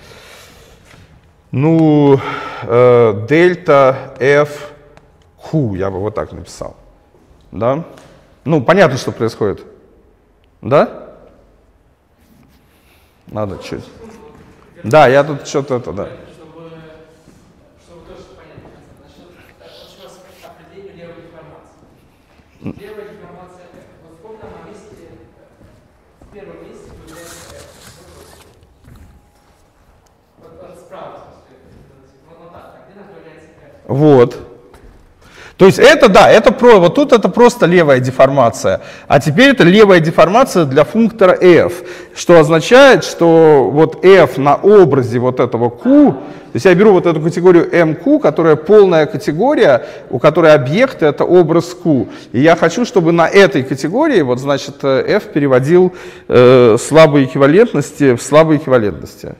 ну, дельта f q, я бы вот так написал. Да? Ну, понятно, что происходит. Да? Надо чуть. Да, я тут что-то это, да. Чтобы тоже понять, значит, очень раз определение левой деформации. Левая деформация F. Вот в каком месте, в первом месте появляется F. Вот справа, вот так, где там появляется F? Вот. То есть это, да, вот тут это просто левая деформация, а теперь это левая деформация для функтора f, что означает, что вот f на образе вот этого q, то есть я беру вот эту категорию mq, которая полная категория, у которой объект это образ q, и я хочу, чтобы на этой категории, вот значит, f переводил слабые эквивалентности в слабые эквивалентности.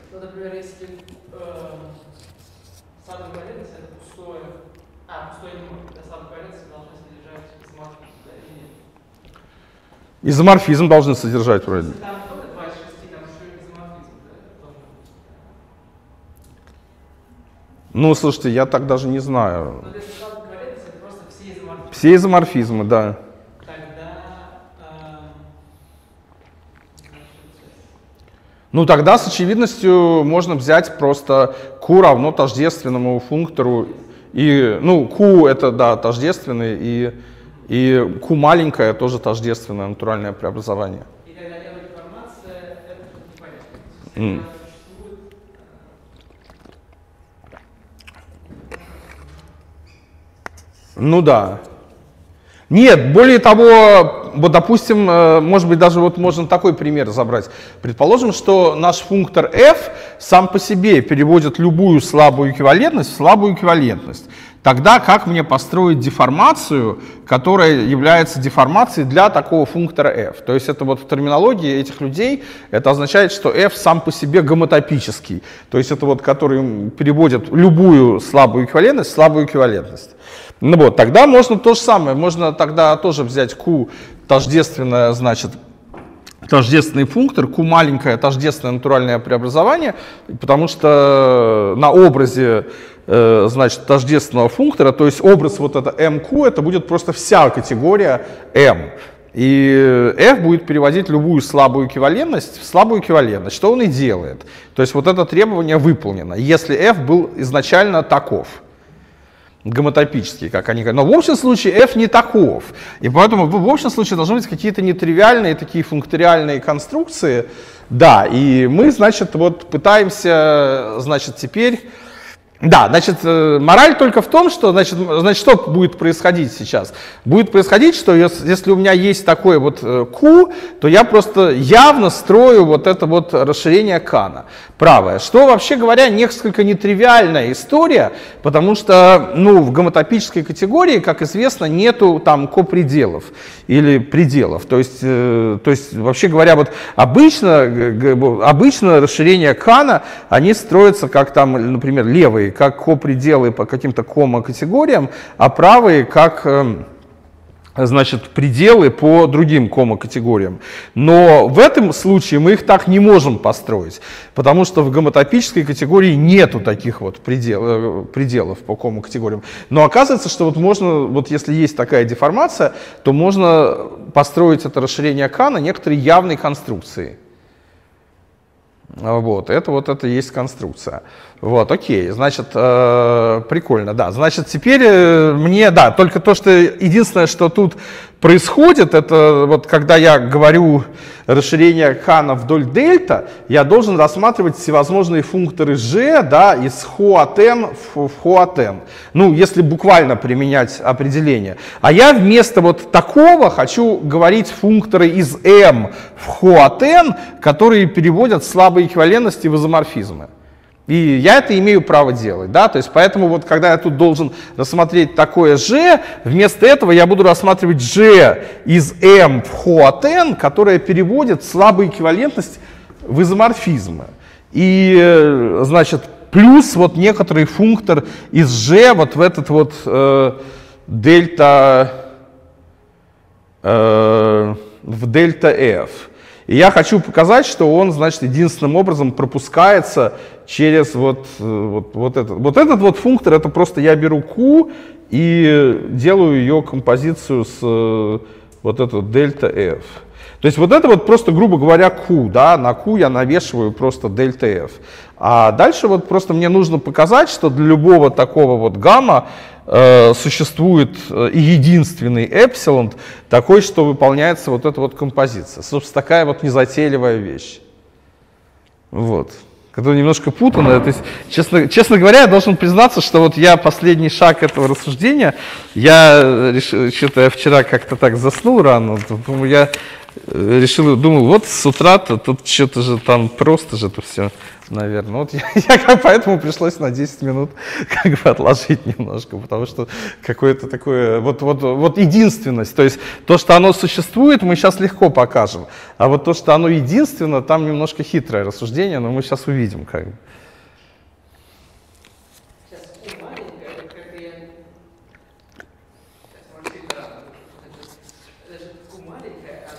Изоморфизм должны содержать вроде. Там только 2 из 6, там еще и изоморфизм. Ну, слушайте, я так даже не знаю. Но если сразу говорить, это просто все изоморфизмы. Все изоморфизмы, да. Ну, тогда с очевидностью можно взять просто q равно тождественному функтору. И, ну, q это, да, тождественный, и q маленькое тоже тождественное натуральное преобразование. И тогда левая деформация, это непонятно. Ну да. Нет, более того, вот, допустим, может быть, даже вот можно такой пример забрать. Предположим, что наш функтор f сам по себе переводит любую слабую эквивалентность в слабую эквивалентность. Тогда как мне построить деформацию, которая является деформацией для такого функтора f? То есть это вот в терминологии этих людей, это означает, что f сам по себе гомотопический. То есть это вот который переводит любую слабую эквивалентность в слабую эквивалентность. Ну вот, тогда можно то же самое, можно тогда тоже взять q тождественное, значит, тождественный функтор, q маленькое тождественное натуральное преобразование, потому что на образе, значит, тождественного функтора, то есть образ вот это mq, это будет просто вся категория m. И f будет переводить любую слабую эквивалентность в слабую эквивалентность, что он и делает. То есть вот это требование выполнено, если f был изначально таков. Гомотопический, как они говорят. Но в общем случае f не таков. И поэтому в общем случае должны быть какие-то нетривиальные такие функториальные конструкции. Да, и мы, значит, вот пытаемся, значит, теперь Да, значит, мораль только в том, что, значит, что будет происходить сейчас? Будет происходить, что если у меня есть такой вот Q, то я просто явно строю вот это вот расширение Кана, правое. Что, вообще говоря, несколько нетривиальная история, потому что, ну, в гомотопической категории, как известно, нету там копределов или пределов. То есть вообще говоря, вот обычно расширения Кана, они строятся как там, например, левые, как копределы по каким-то кома-категориям, а правые как, значит, пределы по другим кома-категориям. Но в этом случае мы их так не можем построить, потому что в гомотопической категории нету таких вот пределов по кома-категориям. Но оказывается, что вот можно, вот если есть такая деформация, то можно построить это расширение Кана некоторой явной конструкцией. Вот, это есть конструкция. Вот, окей, значит, прикольно, да. Значит, теперь мне, да, только то, что единственное, что тут происходит, это вот когда я говорю расширение Кана вдоль дельта, я должен рассматривать всевозможные функторы g, да, из χ от n в χ от n. Ну, если буквально применять определение. А я вместо вот такого хочу говорить функторы из m в χ от n, которые переводят слабые эквивалентности в изоморфизмы. И я это имею право делать, да, то есть поэтому вот когда я тут должен рассмотреть такое g, вместо этого я буду рассматривать g из m в χ от n, которая переводит слабую эквивалентность в изоморфизмы. И, значит, плюс вот некоторый функтор из g вот в этот вот дельта, в дельта f. И я хочу показать, что он, значит, единственным образом пропускается через вот этот вот функтор. Это просто я беру Q и делаю ее композицию с вот это дельта f. То есть вот это вот просто, грубо говоря, Q, да, на Q я навешиваю просто дельта f. А дальше вот просто мне нужно показать, что для любого такого вот гамма существует и единственный эпсилон такой, что выполняется вот эта вот композиция. Собственно, такая вот незатейливая вещь. Вот. Которая немножко путанная. То есть, честно говоря, я должен признаться, что вот я последний шаг этого рассуждения, я решил, что-то я вчера как-то так заснул рано, я решил, думал, вот с утра-то тут что-то же там просто же это все, наверное. Вот я поэтому пришлось на 10 минут как бы отложить немножко, потому что какое-то такое, вот единственность, то есть то, что оно существует, мы сейчас легко покажем, а вот то, что оно единственно, там немножко хитрое рассуждение, но мы сейчас увидим как бы.